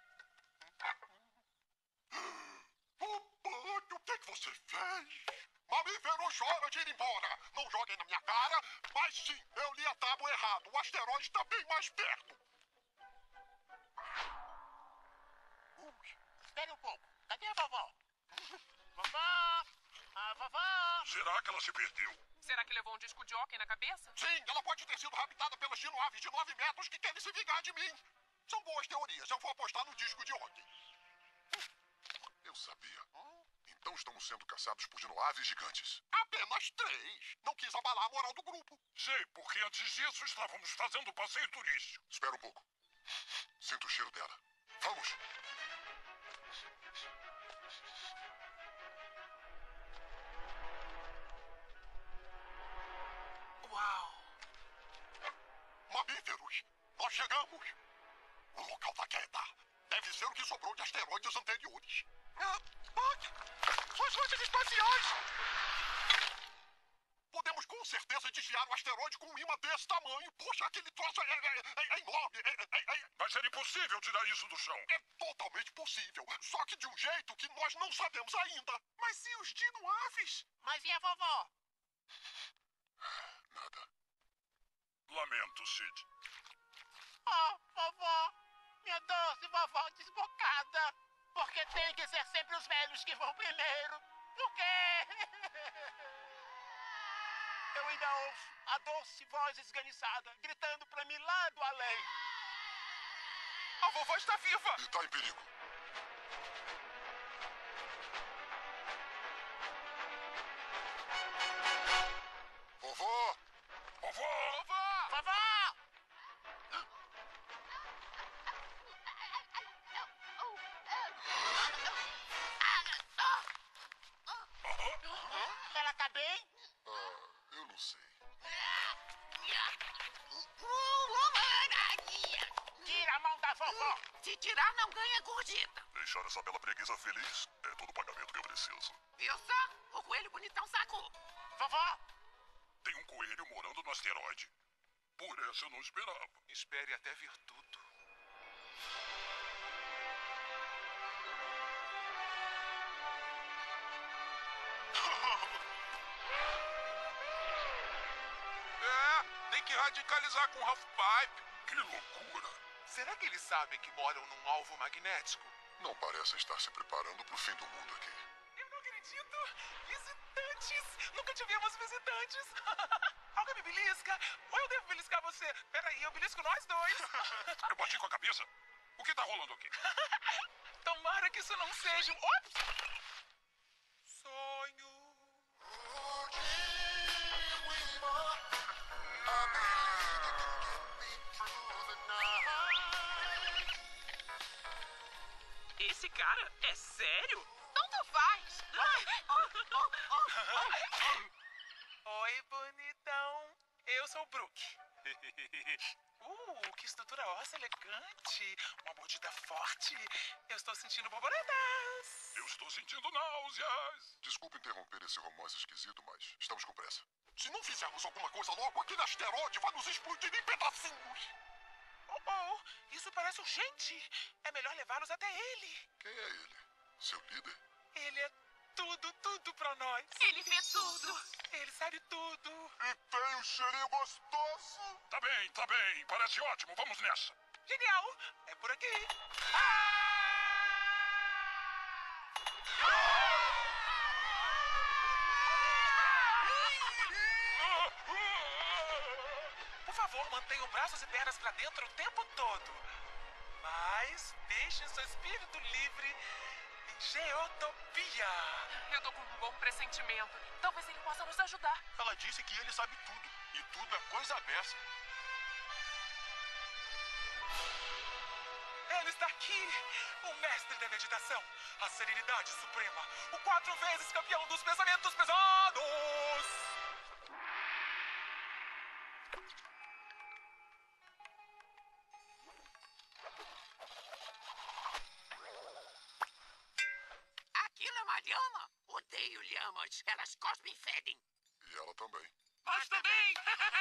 Papai, o que você fez? Mamífero chora de ir embora. Não joguem na minha cara, mas sim, eu li a tábua errado. O asteroide está bem mais perto. Espere um pouco. Cadê a vovó? Vovó! A vovó! Será que ela se perdeu? Será que levou um disco de hóquei na cabeça? Sim, ela pode ter sido raptada pelas aves de 9 metros que querem se vingar de mim. São boas teorias. Eu vou apostar no disco de hóquei. Eu sabia. Então estamos sendo caçados por dinoaves gigantes. Apenas 3. Não quis abalar a moral do grupo. Sei, porque antes disso estávamos fazendo passeio turístico. Espera um pouco. Sinto o cheiro dela. Vamos! recursos espaciais! Podemos com certeza desviar o asteroide com um imã desse tamanho. Poxa, aquele troço é enorme. Vai ser impossível tirar isso do chão. É totalmente possível. Só que de um jeito que nós não sabemos ainda. Mas e os dino-aves? Mas e a vovó? Nada. Lamento, Sid. Oh, vovó! Minha doce vovó desbocada! Porque tem que ser sempre os velhos que vão primeiro? Por quê? Eu ainda ouço a doce voz esganiçada gritando pra mim lá do além. A vovó está viva! E tá em perigo. Vovó! Vovó! Vovó! Vovó! Ela tá bem? Eu não sei. Tira a mão da vovó! Se tirar, não ganha gorjeta. Deixar essa bela preguiça feliz é todo o pagamento que eu preciso. Viu só? O coelho bonitão sacou. Vovó! Tem um coelho morando no asteroide. Por essa eu não esperava. Espere até vir tudo. Tem que radicalizar com o half-pipe. Que loucura! Será que eles sabem que moram num alvo magnético? Não parece estar se preparando pro fim do mundo aqui. Eu não acredito! Visitantes! Nunca tivemos visitantes! Alguém me belisca? Ou eu devo beliscar você? Peraí, eu belisco nós dois! Eu bati com a cabeça? O que tá rolando aqui? Tomara que isso não seja um... Ops! Sonho. Esse cara é sério? Tanto faz. Oi, bonitão. Eu sou o Brook. Que estrutura óssea elegante. Uma mordida forte. Eu estou sentindo borboletas. Eu estou sentindo náuseas. Desculpe interromper esse romance esquisito, mas estamos com pressa. Se não fizermos alguma coisa logo, aquele asteroide vai nos explodir em pedacinhos. Isso parece urgente. É melhor levá-los até ele. Quem é ele? Seu líder? Ele é tudo pra nós. Ele vê tudo. Ele sabe tudo. E tem um cheirinho gostoso. Tá bem. Parece ótimo. Vamos nessa. Genial. É por aqui. Por favor, mantenham braços e pernas pra dentro o tempo todo. Mas deixem seu espírito livre em Geotopia. Eu tô com um bom pressentimento. Talvez ele possa nos ajudar. Ela disse que ele sabe tudo. E tudo é coisa dessa. Ele está aqui, o mestre da meditação, a serenidade suprema, o 4 vezes campeão dos pensamentos pesados. Aquilo é uma lhama. Odeio lhamas. Elas cospem e fedem. E ela também. Nós também!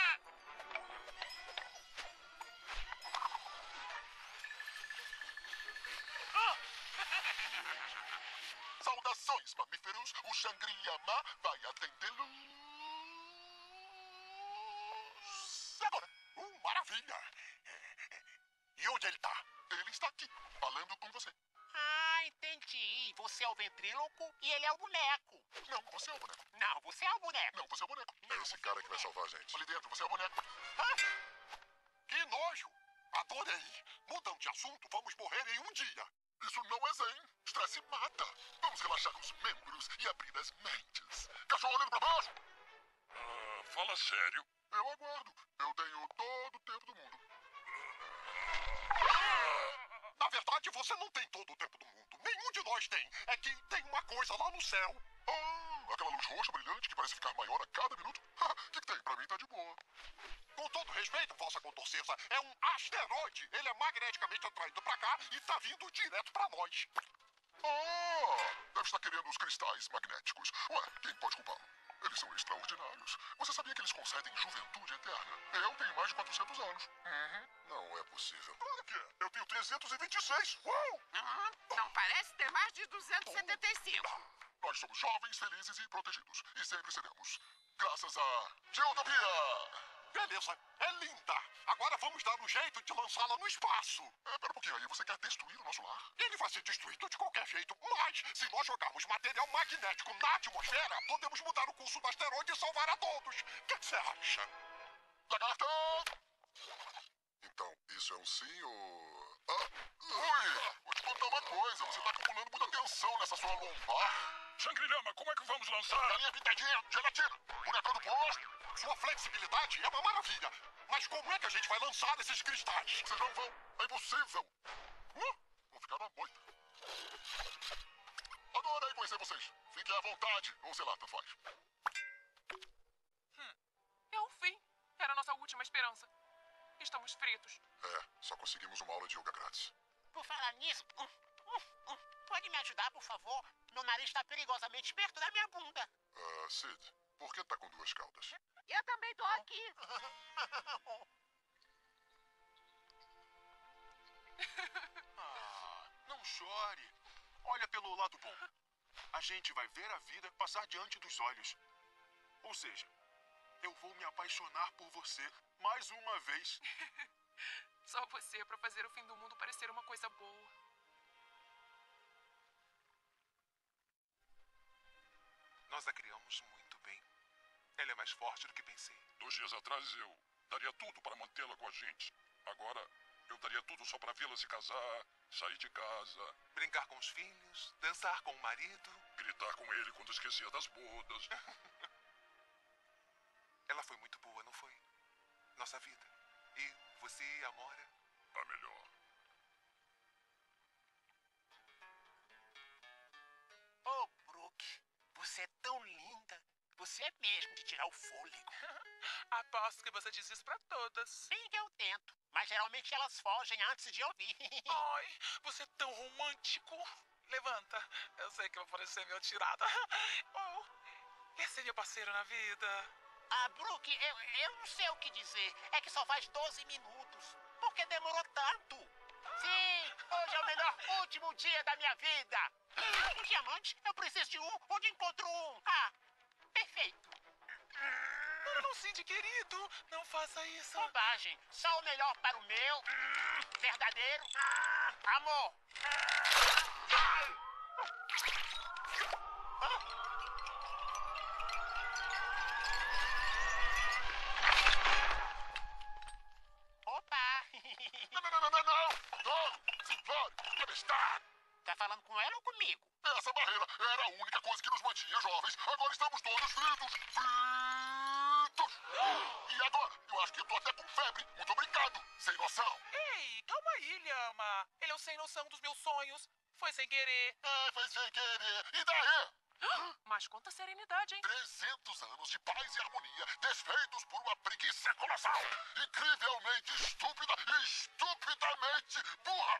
Saudações, mamíferos. O Shangri-Lama vai atendê-los. Agora. Maravilha. E onde ele tá? Ele está aqui, falando com você. Ah, entendi. Você é o ventríloco e ele é o boneco. Não, você é o boneco. Não, você é o boneco. Não, você é o boneco. Não, É esse você cara é o que vai boneco. salvar a gente. Ali dentro, você é o boneco. Que nojo! Adorei! Mudando de assunto, vamos morrer em um dia. Isso não é zen. Estresse mata. Vamos relaxar os membros e abrir as mentes. Cachorro olhando pra baixo. Fala sério. Eu aguardo. Eu tenho todo o tempo do mundo. Na verdade, você não tem todo o tempo do mundo. Nenhum de nós tem. É que tem uma coisa lá no céu. Aquela luz roxa brilhante que parece ficar maior a cada minuto. O que tem? Pra mim tá de boa. Com todo respeito, Vossa Contorceza, é um asteroide. Ele é magneticamente atraído pra cá e tá vindo direto pra nós. Deve estar querendo os cristais magnéticos. Ué, quem pode culpá-lo? Eles são extraordinários. Você sabia que eles concedem juventude eterna? Eu tenho mais de 400 anos. Não é possível. Claro que é. Eu tenho 326. Uau! Não parece ter mais de 275. Nós somos jovens, felizes e protegidos. E sempre seremos. Graças a Geotopia! Beleza, é linda. Agora vamos dar um jeito de lançá-la no espaço. Pera um pouquinho aí. Você quer destruir o nosso lar? Ele vai ser destruído de qualquer jeito, mas se nós jogarmos material magnético na atmosfera, podemos mudar o curso do asteroide e salvar a todos. O que você acha? Lagarta! Então, isso é um sim ou... Ui! Vou te contar uma coisa. Você tá acumulando muita tensão nessa sua lombar. Shangri-Lama, como é que vamos lançar? Galinha pintadinha, gelatina, bonecão do posto. Sua flexibilidade é uma maravilha. Mas como é que a gente vai lançar esses cristais? Vocês não vão. É impossível. Vão ficar uma moita. Adorei conhecer vocês. Fiquem à vontade. Ou sei lá, tanto faz. É o fim. Era a nossa última esperança. Estamos fritos. Só conseguimos uma aula de yoga grátis. Por falar nisso, pode me ajudar, por favor? Meu nariz está perigosamente perto da minha bunda. Sid, por que tá com duas caudas? Eu também tô aqui. Não chore. Olha pelo lado bom. A gente vai ver a vida passar diante dos olhos. Ou seja, eu vou me apaixonar por você mais uma vez. Só você pra fazer o fim do mundo parecer uma coisa boa. Nós a criamos muito bem. Ela é mais forte do que pensei. 2 dias atrás eu daria tudo para mantê-la com a gente. Agora eu daria tudo só para vê-la se casar, sair de casa, Brincar com os filhos, dançar com o marido. gritar com ele quando esquecia das bodas. Ela foi muito boa, não foi? Nossa vida. E você, Amora? A melhor. Oh, Brooke, você é tão linda. Você é mesmo de tirar o fôlego. Aposto que você diz isso pra todas. Sim que eu tento, mas geralmente elas fogem antes de ouvir. Ai, você é tão romântico. Levanta. Eu sei que eu vou parecer meio tirada. Oh, quer ser meu parceiro na vida? Ah, Brooke, eu não sei o que dizer. É que só faz 12 minutos. Por que demorou tanto? Sim, hoje é o melhor último dia da minha vida. Um diamante? Eu preciso de um. Onde encontro um? Ah, perfeito. Não, Cindy, querido. Não faça isso. Bobagem. Só o melhor para o meu verdadeiro amor. Opa! Não! Simplório! Tempestade! Tá falando com ela ou comigo? Essa barreira era a única coisa que nos mantinha jovens. Agora estamos todos fritos! Fritos! E agora? Eu acho que eu tô até com febre. Muito obrigado! Sem noção! Ei, calma aí, Lhama. Ele é o sem noção dos meus sonhos. Foi sem querer. Foi sem querer. E daí? Mas quanta serenidade, hein? 300 anos de paz e harmonia, desfeitos por uma preguiça colossal. Incrivelmente estúpida e estupidamente burra.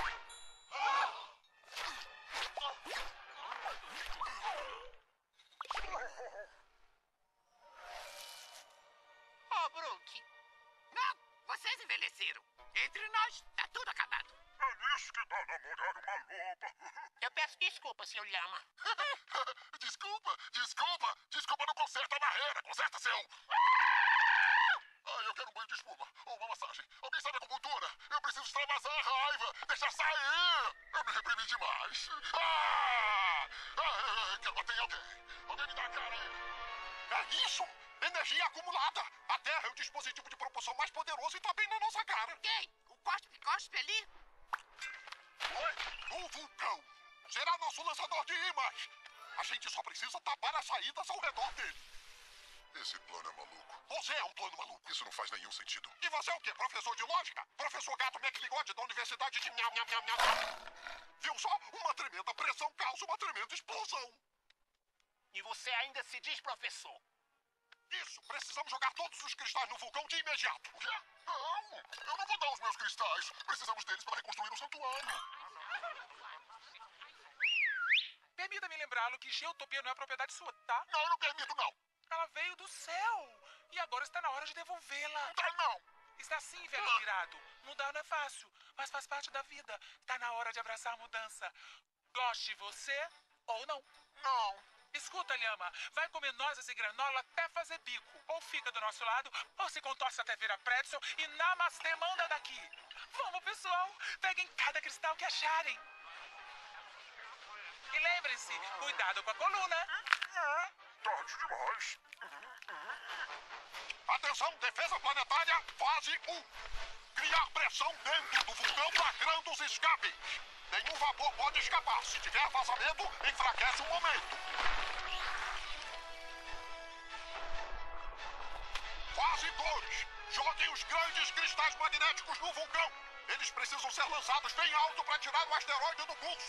Oh, Brooke. Não, vocês envelheceram. Entre nós, tá tudo acabado. É nisso que dá namorar uma loba. Eu peço desculpa, Sr. Lhama. Desculpa não conserta a barreira, conserta seu... eu quero um banho de espuma, ou uma massagem. Alguém sabe acupuntura? Eu preciso extravasar a raiva, deixar sair. Eu me reprimi demais. Quero bater em alguém. Alguém me dá a cara aí. É isso! Energia acumulada! A Terra é o dispositivo de propulsão mais poderoso e tá bem na nossa cara. Quem? O cospe ali? O vulcão será nosso lançador de imãs. A gente só precisa tapar as saídas ao redor dele. Esse plano é maluco. Você é um plano maluco. Isso não faz nenhum sentido. E você é o quê? Professor de lógica? Professor Gato McLigode da Universidade de... Viu só? Uma tremenda pressão causa uma tremenda explosão. E você ainda se diz professor. Isso, precisamos jogar todos os cristais no vulcão de imediato. O quê? Não, eu não vou dar os meus cristais. Precisamos deles para reconstruir o santuário. Permita-me lembrá-lo que Geotopia não é propriedade sua, tá? Não, eu não permito, não. Ela veio do céu. E agora está na hora de devolvê-la. Não tá, não. Está sim, velho pirado. Mudar não é fácil, mas faz parte da vida. Tá na hora de abraçar a mudança. Goste você ou não. Não. Escuta, Lhama, vai comer nozes e granola até fazer bico. Ou fica do nosso lado, ou se contorce até virar pretzel e namastê, manda daqui. Vamos, pessoal, peguem cada cristal que acharem. E lembrem-se, cuidado com a coluna. Tarde demais. Atenção, defesa planetária, fase 1. Criar pressão dentro do vulcão lacrando os escapes. Nenhum vapor pode escapar. Se tiver vazamento, enfraquece o momento. Fase 2. Joguem os grandes cristais magnéticos no vulcão. Eles precisam ser lançados bem alto para tirar o asteroide do curso.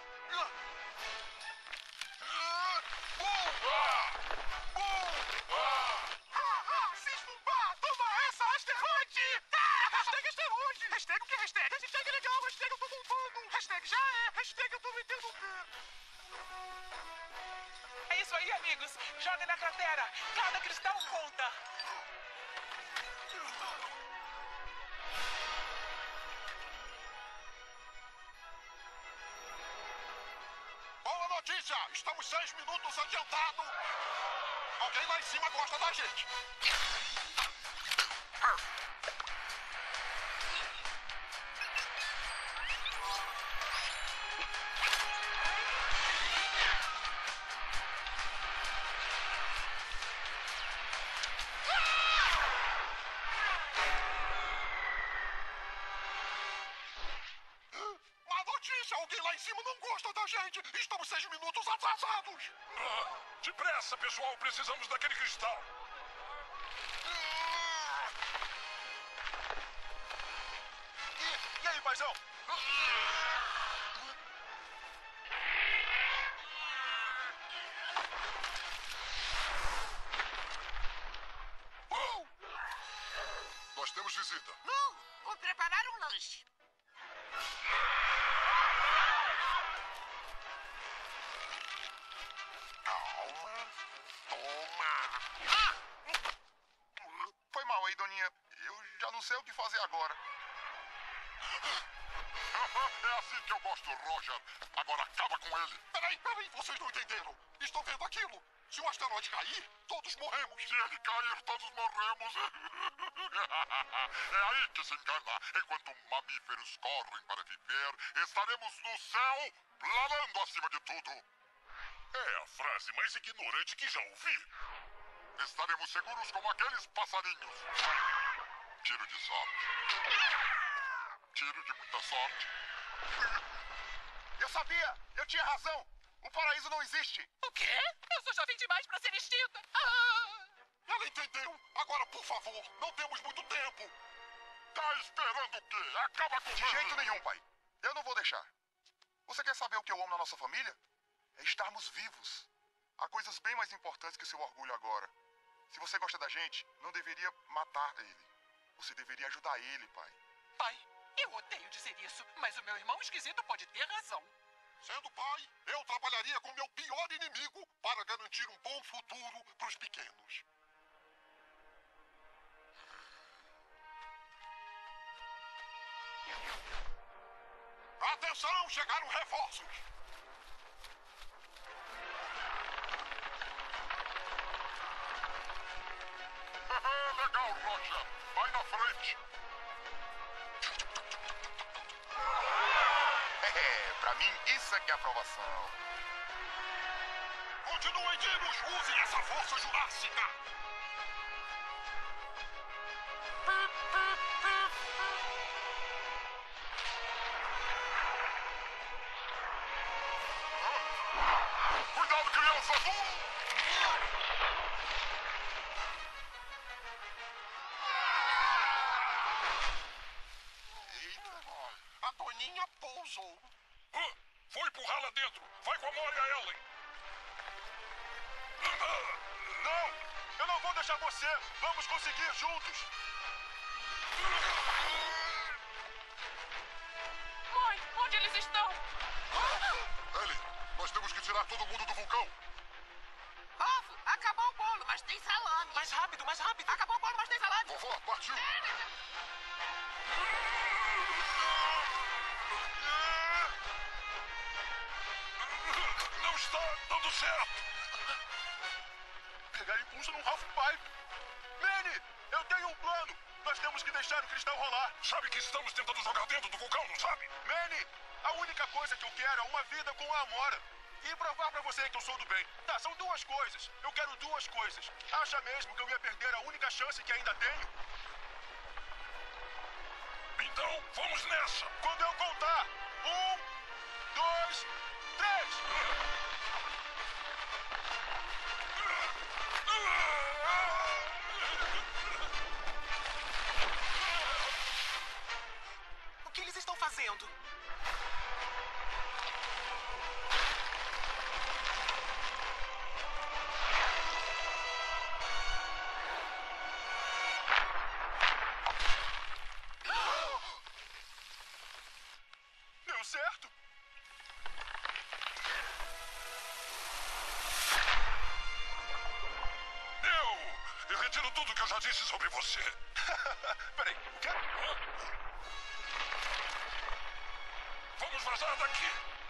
Cismumba, toma essa, asteroide! Hashtag asteroide! Hashtag o que é hashtag? Hashtag legal, hashtag eu tô bombando! Hashtag já é, hashtag eu tô me interrompendo! É isso aí, amigos. Joga na cratera. Cada cristal conta. Boa notícia! Estamos 6 minutos adiantados! Alguém lá em cima gosta da gente! Má notícia! Alguém lá em cima não gosta da gente! Estamos 6 minutos atrasados! Depressa, pessoal, precisamos daquele cristal. E aí, paizão? Nós temos visita. Não, vou preparar um lanche. Calma. Toma. Foi mal aí, Doninha. Eu já não sei o que fazer agora. É assim que eu gosto, Roger. Agora acaba com ele. Peraí, vocês não entenderam. Estão vendo aquilo? Se o asteroide cair, todos morremos. Se ele cair, todos morremos. É aí que se engana. Enquanto mamíferos correm para viver, estaremos no céu, planando acima de tudo. É a frase mais ignorante que já ouvi. Estaremos seguros como aqueles passarinhos. Tiro de sorte. Tiro de muita sorte. Eu sabia! Eu tinha razão! O paraíso não existe! O quê? Eu sou jovem demais pra ser extinta. Ela entendeu. Agora, por favor, não temos muito tempo. Tá esperando o quê? Acaba com De ele. jeito nenhum, pai. Eu não vou deixar. Você quer saber o que eu amo na nossa família? É estarmos vivos. Há coisas bem mais importantes que seu orgulho agora. Se você gosta da gente, não deveria matar ele. Você deveria ajudar ele, pai. Pai, eu odeio dizer isso, mas o meu irmão esquisito pode ter razão. Sendo pai, eu trabalharia com meu pior inimigo para garantir um bom futuro para os pequenos. Atenção, chegaram reforços. Legal, Roger. Vai na frente. Pra mim, isso é que é aprovação. Continuem, Dinos. Usem essa força jurássica. Cuidado, crianças. A Doninha pousou. Foi empurrá-la dentro. Vai com a Mori e a Ellen. Não! Eu não vou deixar você! Vamos conseguir juntos! Mãe, onde eles estão? Ellie, nós temos que tirar todo mundo do vulcão. Ovo, acabou o bolo, mas tem salame. Mais rápido, mais rápido. Acabou o bolo, mas tem salame. Vovó, partiu. Não está dando certo. Pegar impulso num half-pipe. Manny, eu tenho um plano. Nós temos que deixar o cristal rolar. Sabe que estamos tentando jogar dentro do vulcão, não sabe? Manny, a única coisa que eu quero é uma vida com a Amora. E provar pra você que eu sou do bem. Tá, são duas coisas. Eu quero duas coisas. Acha mesmo que eu ia perder a única chance que ainda tenho? Então, vamos nessa. Quando eu contar. 1, 2, 3. O que eles estão fazendo? Deu certo? Eu retiro tudo que eu já disse sobre você. Peraí, o quê? Vamos vazar daqui.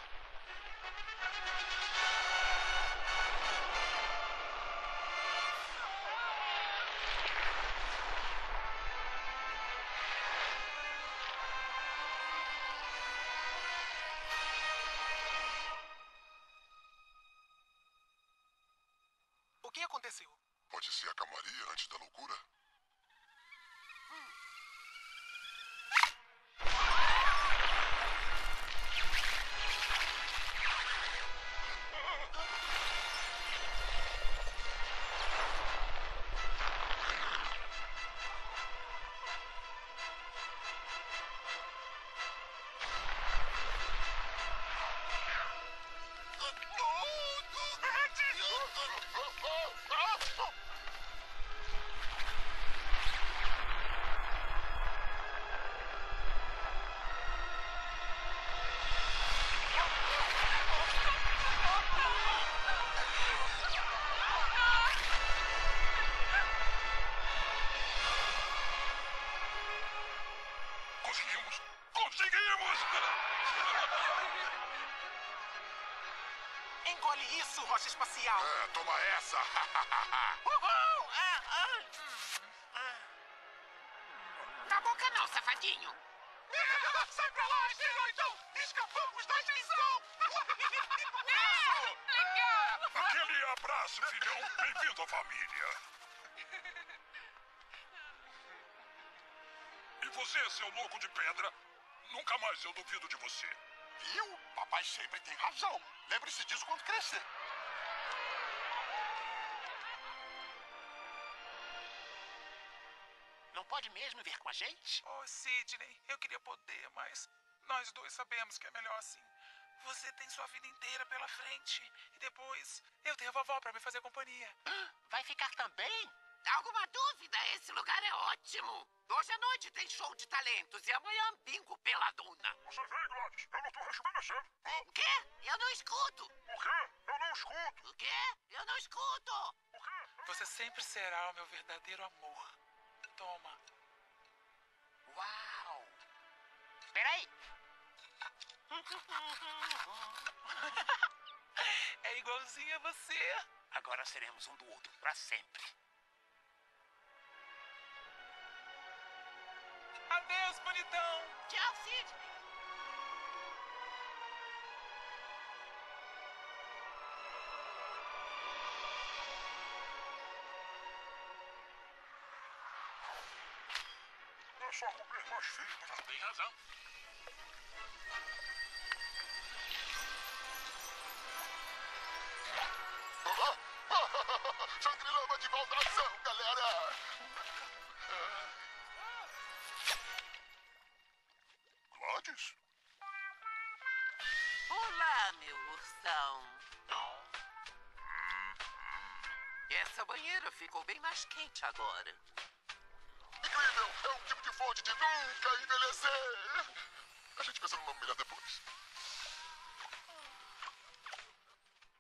O que aconteceu? Pode ser a calmaria antes da loucura? Conseguimos! Conseguimos! Engole isso, rocha espacial. Toma essa! Uhul! Na boca não, safadinho. Sai pra lá, Esteroidão! Escapamos da extinção! Aquele abraço, filhão! Bem-vindo à família! E você, seu louco de pedra? Nunca mais eu duvido de você. Viu? Papai sempre tem razão. Lembre-se disso quando crescer. Não pode mesmo vir com a gente? Oh, Sidney, eu queria poder, mas nós dois sabemos que é melhor assim. Você tem sua vida inteira pela frente. E depois, eu tenho a vovó pra me fazer companhia. Vai ficar também? Alguma dúvida? Esse lugar é ótimo. Hoje à noite tem show de talentos e amanhã bingo peladona. Você vem, Gladys. Eu não tô rejuvenescendo. O quê? Eu não escuto. O quê? Eu não escuto. O quê? Eu não escuto. O quê? Você sempre será o meu verdadeiro amor. Toma. Uau! Peraí! É igualzinho a você. Agora seremos um do outro pra sempre. Adeus, bonitão. Tchau, Sidney. É só comer mais fibra. Tem razão. Shangri-La vai de volta à ação, galera! Gladys? Olá, meu ursão. Essa banheira ficou bem mais quente agora. Incrível! É um tipo de fonte de nunca envelhecer! A gente pensa no nome melhor depois.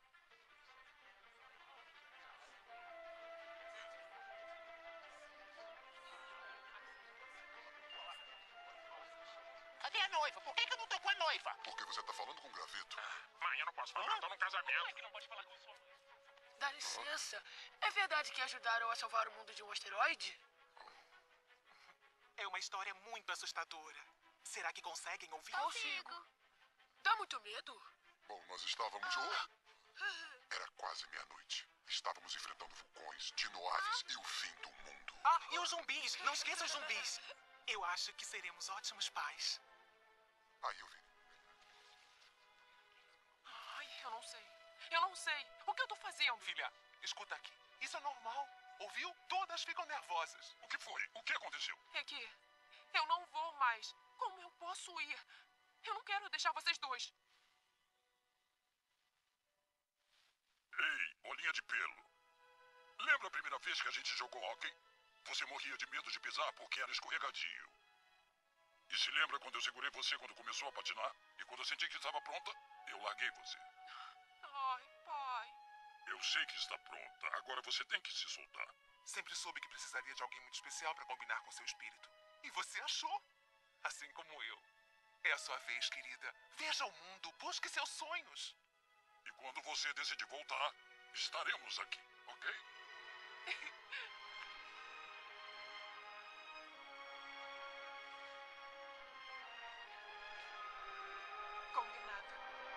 Cadê a noiva? Por que eu não tô com a noiva? Porque você tá falando com o graveto. Mãe, eu não posso falar. Tô num casamento. Como é que não pode falar com sua mãe? Dá licença. É verdade que ajudaram a salvar o mundo de um asteroide? É uma história muito assustadora. Será que conseguem ouvir? Consigo. Dá muito medo? Bom, nós estávamos... Era quase meia-noite. Estávamos enfrentando vulcões, dinoaves e o fim do mundo. Ah, e os zumbis. Não esqueça os zumbis. Eu acho que seremos ótimos pais. Aí eu vi. Ai, eu não sei. Eu não sei. O que eu tô fazendo? Filha, escuta aqui. Isso é normal. Ouviu? Todas ficam nervosas. O que foi? O que aconteceu? É que eu não vou mais. Como eu posso ir? Eu não quero deixar vocês dois. Ei, bolinha de pelo. Lembra a primeira vez que a gente jogou hóquei? Você morria de medo de pisar porque era escorregadio. E se lembra quando eu segurei você quando começou a patinar? E quando eu senti que estava pronta, eu larguei você. Ai, pai. Eu sei que está pronta. Agora você tem que se soltar. Sempre soube que precisaria de alguém muito especial para combinar com seu espírito. E você achou. Assim como eu. É a sua vez, querida. Veja o mundo. Busque seus sonhos. E quando você decidir voltar, estaremos aqui, ok? Combinado.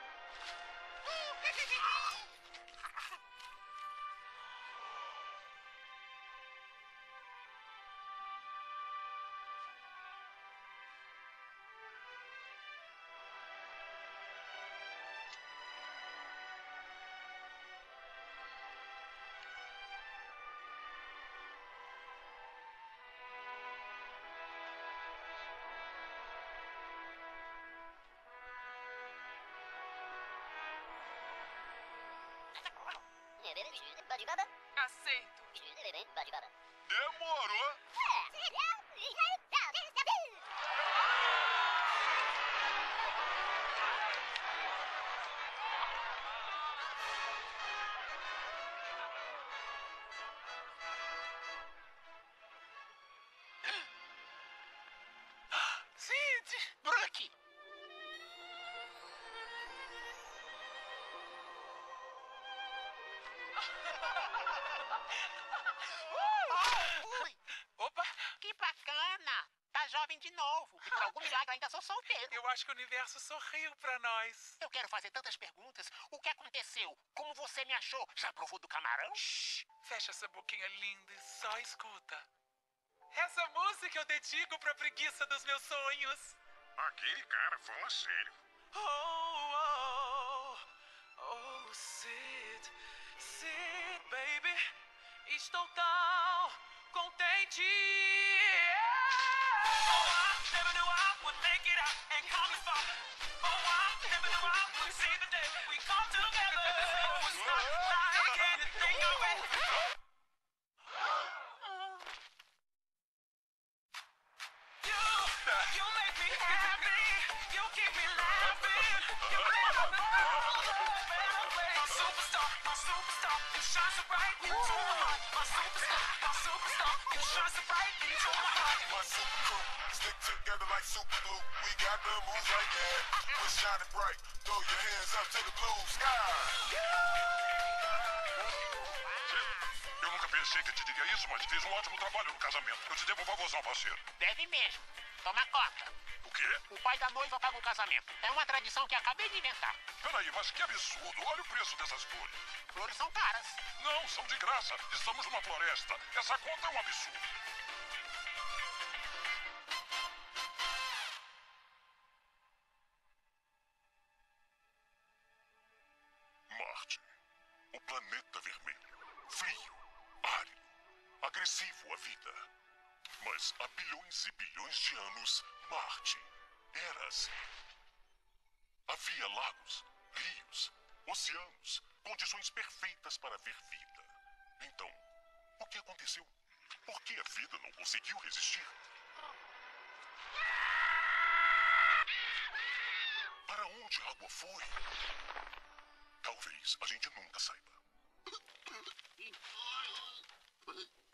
Aceito. Demorou! Sid! Brooke! Opa! Que bacana! Tá jovem de novo. E por algum milagre ainda sou solteiro. Eu acho que o universo sorriu pra nós. Eu quero fazer tantas perguntas. O que aconteceu? Como você me achou? Já provou do camarão? Shhh! Fecha essa boquinha linda e só escuta. Essa música eu dedico pra preguiça dos meus sonhos. Aquele cara fala sério. Sid, Sid, baby, estou tão contente. Oh, I never knew I would make it out and come this far. Oh, I never knew I would see the day we come together. It was not like anything I went through. You make me happy. You keep me laughing. You make my world a better place. My superstar, you shine so bright into my heart. My superstar, you shine so bright into my heart. My super crew, stick together like super glue. We got the moves like that. We're shining bright. Throw your hands up to the blue sky. Eu nunca pensei que te diria isso, mas fiz um ótimo trabalho no casamento. Eu te devo um favorzão, parceiro. Deve mesmo. Toma conta. O quê? O pai da noiva paga o casamento. É uma tradição que acabei de inventar. Peraí, mas que absurdo. Olha o preço dessas flores. Flores são caras. Não, são de graça. Estamos numa floresta. Essa conta é um absurdo. Marte. O planeta vermelho. Frio. Árido. Agressivo à vida. Mas há bilhões e bilhões de anos, Marte era assim. Havia lagos, rios, oceanos, condições perfeitas para ver vida. Então, o que aconteceu? Por que a vida não conseguiu resistir? Para onde a água foi? Talvez a gente nunca saiba.